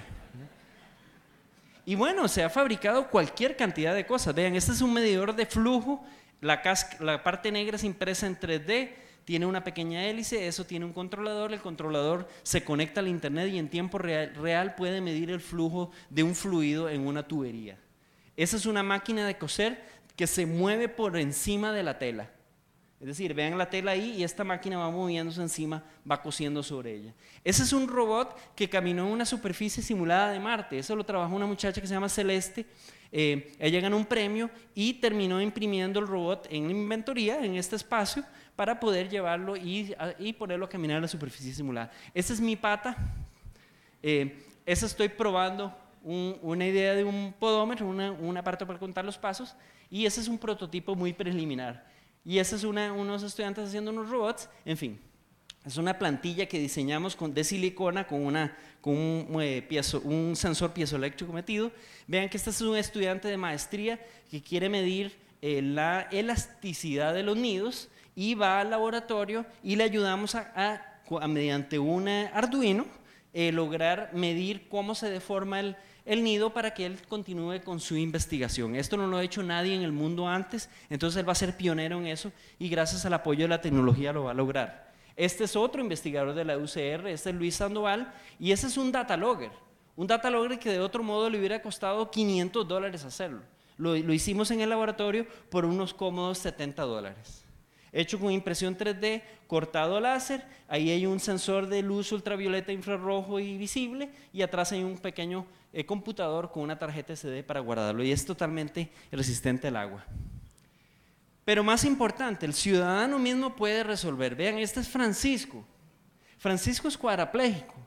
Y bueno, se ha fabricado cualquier cantidad de cosas. Vean, este es un medidor de flujo, la, la parte negra es impresa en tres D, tiene una pequeña hélice, eso tiene un controlador, el controlador se conecta al internet y en tiempo real, real puede medir el flujo de un fluido en una tubería. Esa es una máquina de coser que se mueve por encima de la tela. Es decir, vean la tela ahí y esta máquina va moviéndose encima, va cosiendo sobre ella. Ese es un robot que caminó en una superficie simulada de Marte. Eso lo trabajó una muchacha que se llama Celeste. Eh, ella ganó un premio y terminó imprimiendo el robot en inventoría, en este espacio, para poder llevarlo y, y ponerlo a caminar en la superficie simulada. Esta es mi pata. Eh, esa estoy probando un, una idea de un podómetro, una, un aparato para contar los pasos, y ese es un prototipo muy preliminar. Y ese es una, unos estudiantes haciendo unos robots, en fin. Es una plantilla que diseñamos con, de silicona con, una, con un, eh, piezo, un sensor piezoeléctrico metido. Vean que este es un estudiante de maestría que quiere medir eh, la elasticidad de los nidos y va al laboratorio y le ayudamos a, a, a mediante un Arduino, eh, lograr medir cómo se deforma el, el nido para que él continúe con su investigación. Esto no lo ha hecho nadie en el mundo antes, entonces él va a ser pionero en eso y gracias al apoyo de la tecnología lo va a lograr. Este es otro investigador de la U C R, este es Luis Sandoval, y ese es un data logger, un data logger que de otro modo le hubiera costado quinientos dólares hacerlo. Lo, lo hicimos en el laboratorio por unos cómodos setenta dólares. Hecho con impresión tres D, cortado láser, ahí hay un sensor de luz ultravioleta, infrarrojo y visible, y atrás hay un pequeño eh, computador con una tarjeta ese de para guardarlo, y es totalmente resistente al agua. Pero más importante, el ciudadano mismo puede resolver. Vean, este es Francisco. Francisco es cuadraplégico.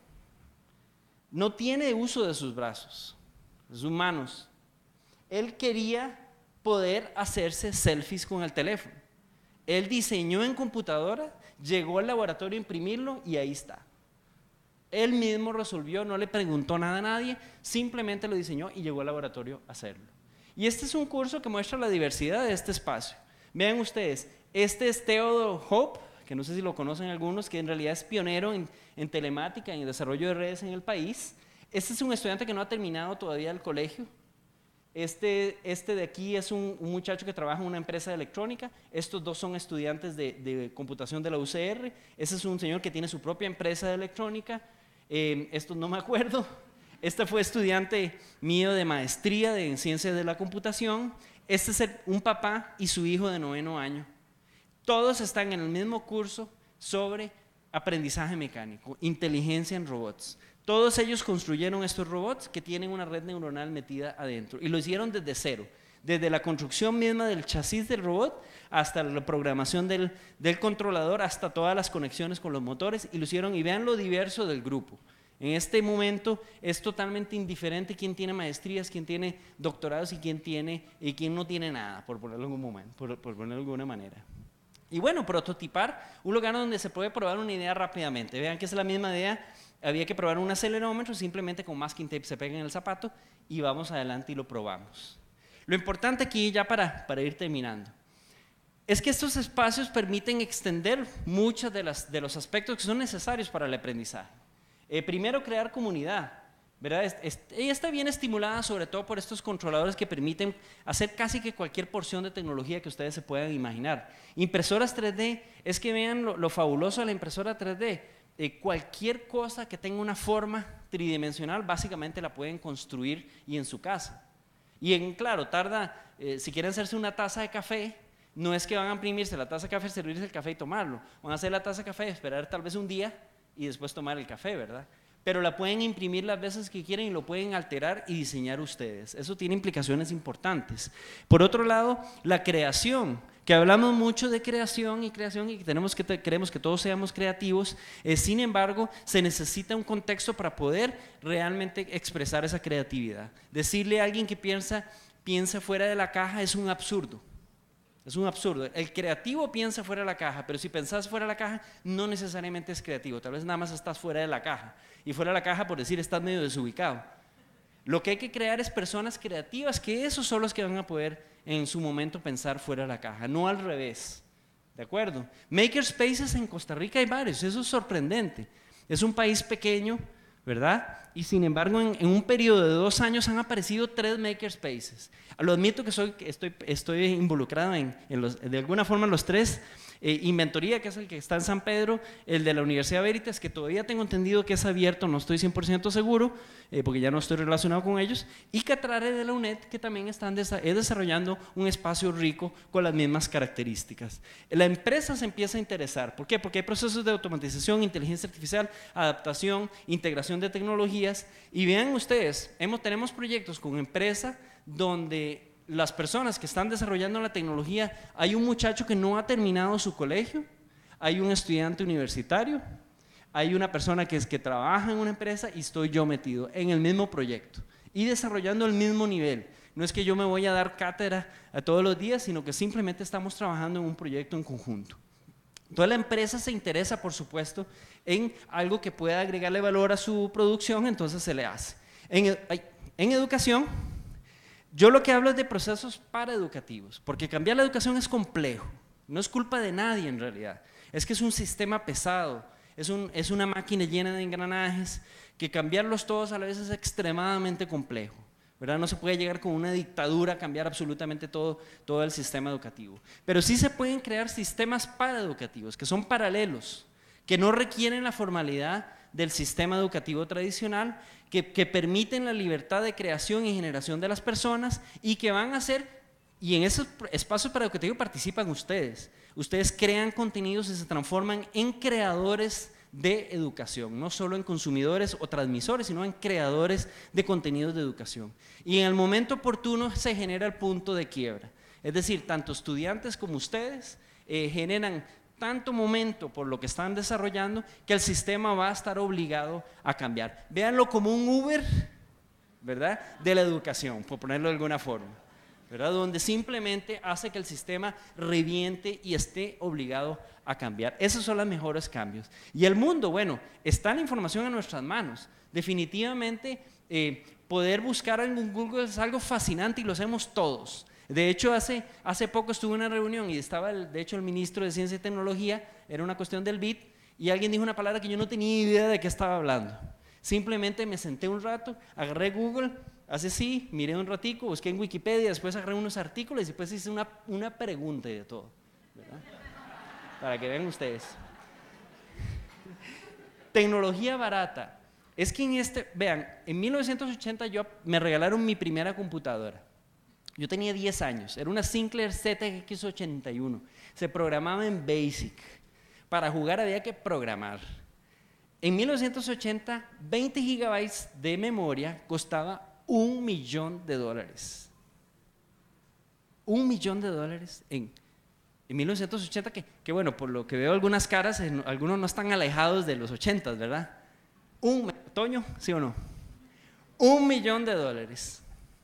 No tiene uso de sus brazos, de sus manos. Él quería poder hacerse selfies con el teléfono. Él diseñó en computadora, llegó al laboratorio a imprimirlo y ahí está. Él mismo resolvió, no le preguntó nada a nadie, simplemente lo diseñó y llegó al laboratorio a hacerlo. Y este es un curso que muestra la diversidad de este espacio. Vean ustedes, este es Theodore Hope, que no sé si lo conocen algunos, que en realidad es pionero en, en telemática, en el desarrollo de redes en el país. Este es un estudiante que no ha terminado todavía el colegio. Este, este de aquí es un, un muchacho que trabaja en una empresa de electrónica. Estos dos son estudiantes de, de computación de la U C R. Ese es un señor que tiene su propia empresa de electrónica. Eh, estos no me acuerdo. Este fue estudiante mío de maestría de, en ciencias de la computación. Este es el, un papá y su hijo de noveno año. Todos están en el mismo curso sobre aprendizaje mecánico, inteligencia en robots. Todos ellos construyeron estos robots que tienen una red neuronal metida adentro y lo hicieron desde cero, desde la construcción misma del chasis del robot hasta la programación del, del controlador, hasta todas las conexiones con los motores, y lo hicieron, y vean lo diverso del grupo. En este momento es totalmente indiferente quién tiene maestrías, quién tiene doctorados y quién, tiene, y quién no tiene nada, por ponerlo en un momento, por, por ponerlo de alguna manera. Y bueno, prototipar, un lugar donde se puede probar una idea rápidamente. Vean que es la misma idea. Había que probar un acelerómetro, simplemente con masking tape se pega en el zapato y vamos adelante y lo probamos. Lo importante aquí, ya para, para ir terminando, es que estos espacios permiten extender muchos de, las, de los aspectos que son necesarios para el aprendizaje. Eh, primero, crear comunidad, ¿verdad? Es, es, ella está bien estimulada sobre todo por estos controladores que permiten hacer casi que cualquier porción de tecnología que ustedes se puedan imaginar. Impresoras tres D, es que vean lo, lo fabuloso de la impresora tres D. Eh, cualquier cosa que tenga una forma tridimensional básicamente la pueden construir y en su casa. Y en, claro, tarda, eh, si quieren hacerse una taza de café, no es que van a imprimirse la taza de café, servirse el café y tomarlo. Van a hacer la taza de café, esperar tal vez un día y después tomar el café, ¿verdad? Pero la pueden imprimir las veces que quieren y lo pueden alterar y diseñar ustedes. Eso tiene implicaciones importantes. Por otro lado, la creación, que hablamos mucho de creación y creación y que tenemos que queremos que todos seamos creativos, eh, sin embargo, se necesita un contexto para poder realmente expresar esa creatividad. Decirle a alguien que piensa, piensa fuera de la caja es un absurdo. Es un absurdo. El creativo piensa fuera de la caja, pero si pensás fuera de la caja, no necesariamente es creativo. Tal vez nada más estás fuera de la caja. Y fuera de la caja, por decir, estás medio desubicado. Lo que hay que crear es personas creativas, que esos son los que van a poder en su momento pensar fuera de la caja, no al revés. ¿De acuerdo? Makerspaces en Costa Rica hay varios, eso es sorprendente. Es un país pequeño, ¿verdad? Y sin embargo, en, en un periodo de dos años han aparecido tres makerspaces. Lo admito que soy, estoy, estoy involucrado en, en los, de alguna forma los tres. Eh, Inventoría, que es el que está en San Pedro, el de la Universidad Veritas, que todavía tengo entendido que es abierto, no estoy cien por ciento seguro, eh, porque ya no estoy relacionado con ellos, y Catrare de la U N E D, que también están desa eh, desarrollando un espacio rico con las mismas características. La empresa se empieza a interesar, ¿por qué? Porque hay procesos de automatización, inteligencia artificial, adaptación, integración de tecnologías, y vean ustedes, hemos, tenemos proyectos con empresa donde las personas que están desarrollando la tecnología, hay un muchacho que no ha terminado su colegio, hay un estudiante universitario, hay una persona que, es, que trabaja en una empresa y estoy yo metido en el mismo proyecto y desarrollando el mismo nivel. No es que yo me voy a dar cátedra a todos los días, sino que simplemente estamos trabajando en un proyecto en conjunto. Toda la empresa se interesa, por supuesto, en algo que pueda agregarle valor a su producción, entonces se le hace. En, en educación, yo lo que hablo es de procesos paraeducativos, porque cambiar la educación es complejo, no es culpa de nadie en realidad, es que es un sistema pesado, es, un, es una máquina llena de engranajes, que cambiarlos todos a la vez es extremadamente complejo, ¿verdad? No se puede llegar con una dictadura a cambiar absolutamente todo, todo el sistema educativo, pero sí se pueden crear sistemas paraeducativos, que son paralelos, que no requieren la formalidad del sistema educativo tradicional, que, que permiten la libertad de creación y generación de las personas y que van a ser, y en esos espacios paraeducativos participan ustedes, ustedes crean contenidos y se transforman en creadores de educación, no solo en consumidores o transmisores, sino en creadores de contenidos de educación. Y en el momento oportuno se genera el punto de quiebra, es decir, tanto estudiantes como ustedes eh, generan tanto momento por lo que están desarrollando que el sistema va a estar obligado a cambiar. Véanlo como un Uber, ¿verdad?, de la educación, por ponerlo de alguna forma, ¿verdad?, donde simplemente hace que el sistema reviente y esté obligado a cambiar. Esos son los mejores cambios. Y el mundo, bueno, está la información en nuestras manos. Definitivamente, eh, poder buscar en Google es algo fascinante y lo hacemos todos. De hecho, hace, hace poco estuve en una reunión y estaba, el, de hecho, el ministro de Ciencia y Tecnología, era una cuestión del B I T, y alguien dijo una palabra que yo no tenía idea de qué estaba hablando. Simplemente me senté un rato, agarré Google, hace sí, miré un ratico, busqué en Wikipedia, después agarré unos artículos y después hice una, una pregunta y de todo, ¿verdad? Para que vean ustedes. Tecnología barata. Es que en este, vean, en mil novecientos ochenta yo, me regalaron mi primera computadora. Yo tenía diez años, era una Sinclair Z X ochenta y uno, se programaba en BASIC, para jugar había que programar. En mil novecientos ochenta, veinte gigabytes de memoria costaba un millón de dólares. Un millón de dólares en, en mil novecientos ochenta, que, que bueno, por lo que veo algunas caras, en, algunos no están alejados de los ochentas, ¿verdad? Un, Toño, ¿sí o no? Un millón de dólares.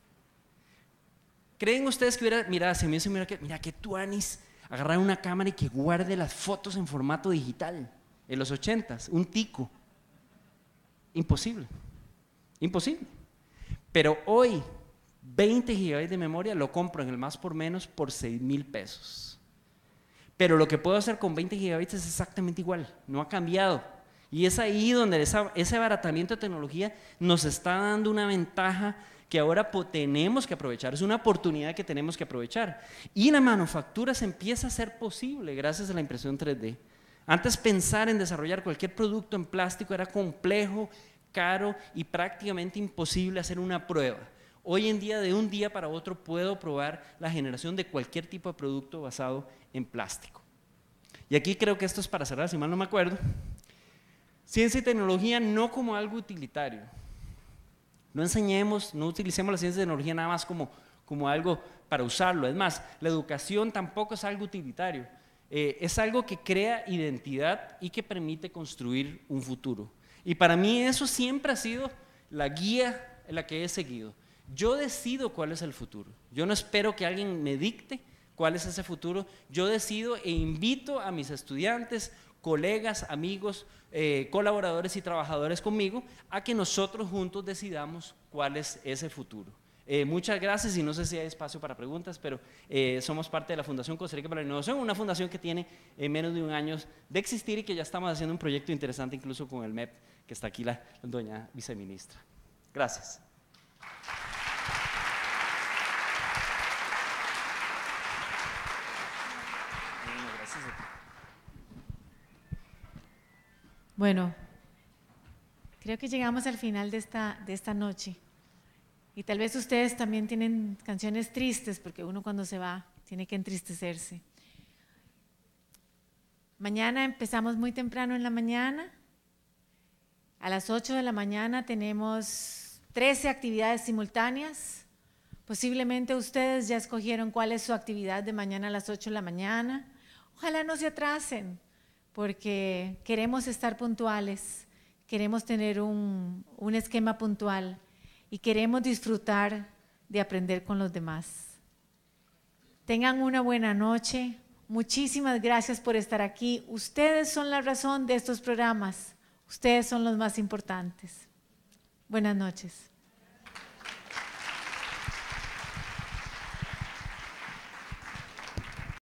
¿Creen ustedes que hubiera, mira, se me dice, mira que, mira que tuanis, agarrar una cámara y que guarde las fotos en formato digital? En los ochentas, un tico. Imposible, imposible. Pero hoy, veinte gigabytes de memoria lo compro en el más por menos por seis mil pesos. Pero lo que puedo hacer con veinte gigabytes es exactamente igual, no ha cambiado. Y es ahí donde esa, ese abaratamiento de tecnología nos está dando una ventaja que ahora tenemos que aprovechar, es una oportunidad que tenemos que aprovechar. Y la manufactura se empieza a hacer posible gracias a la impresión tres D. Antes pensar en desarrollar cualquier producto en plástico era complejo, caro y prácticamente imposible hacer una prueba. Hoy en día, de un día para otro, puedo probar la generación de cualquier tipo de producto basado en plástico. Y aquí creo que esto es para cerrar, si mal no me acuerdo. Ciencia y tecnología no como algo utilitario. No enseñemos, no utilicemos la ciencia y tecnología nada más como, como algo para usarlo. Es más, la educación tampoco es algo utilitario. Eh, es algo que crea identidad y que permite construir un futuro. Y para mí eso siempre ha sido la guía en la que he seguido. Yo decido cuál es el futuro. Yo no espero que alguien me dicte cuál es ese futuro. Yo decido e invito a mis estudiantes, colegas, amigos, eh, colaboradores y trabajadores conmigo a que nosotros juntos decidamos cuál es ese futuro. Eh, muchas gracias y no sé si hay espacio para preguntas, pero eh, somos parte de la Fundación Costa Rica para la Innovación, una fundación que tiene eh, menos de un año de existir y que ya estamos haciendo un proyecto interesante incluso con el M E P, que está aquí la doña viceministra. Gracias. Bueno, gracias a ti. Bueno, creo que llegamos al final de esta, de esta noche. Y tal vez ustedes también tienen canciones tristes, porque uno cuando se va tiene que entristecerse. Mañana empezamos muy temprano en la mañana. A las ocho de la mañana tenemos trece actividades simultáneas. Posiblemente ustedes ya escogieron cuál es su actividad de mañana a las ocho de la mañana. Ojalá no se atrasen, porque queremos estar puntuales, queremos tener un, un esquema puntual y queremos disfrutar de aprender con los demás. Tengan una buena noche. Muchísimas gracias por estar aquí. Ustedes son la razón de estos programas. Ustedes son los más importantes. Buenas noches.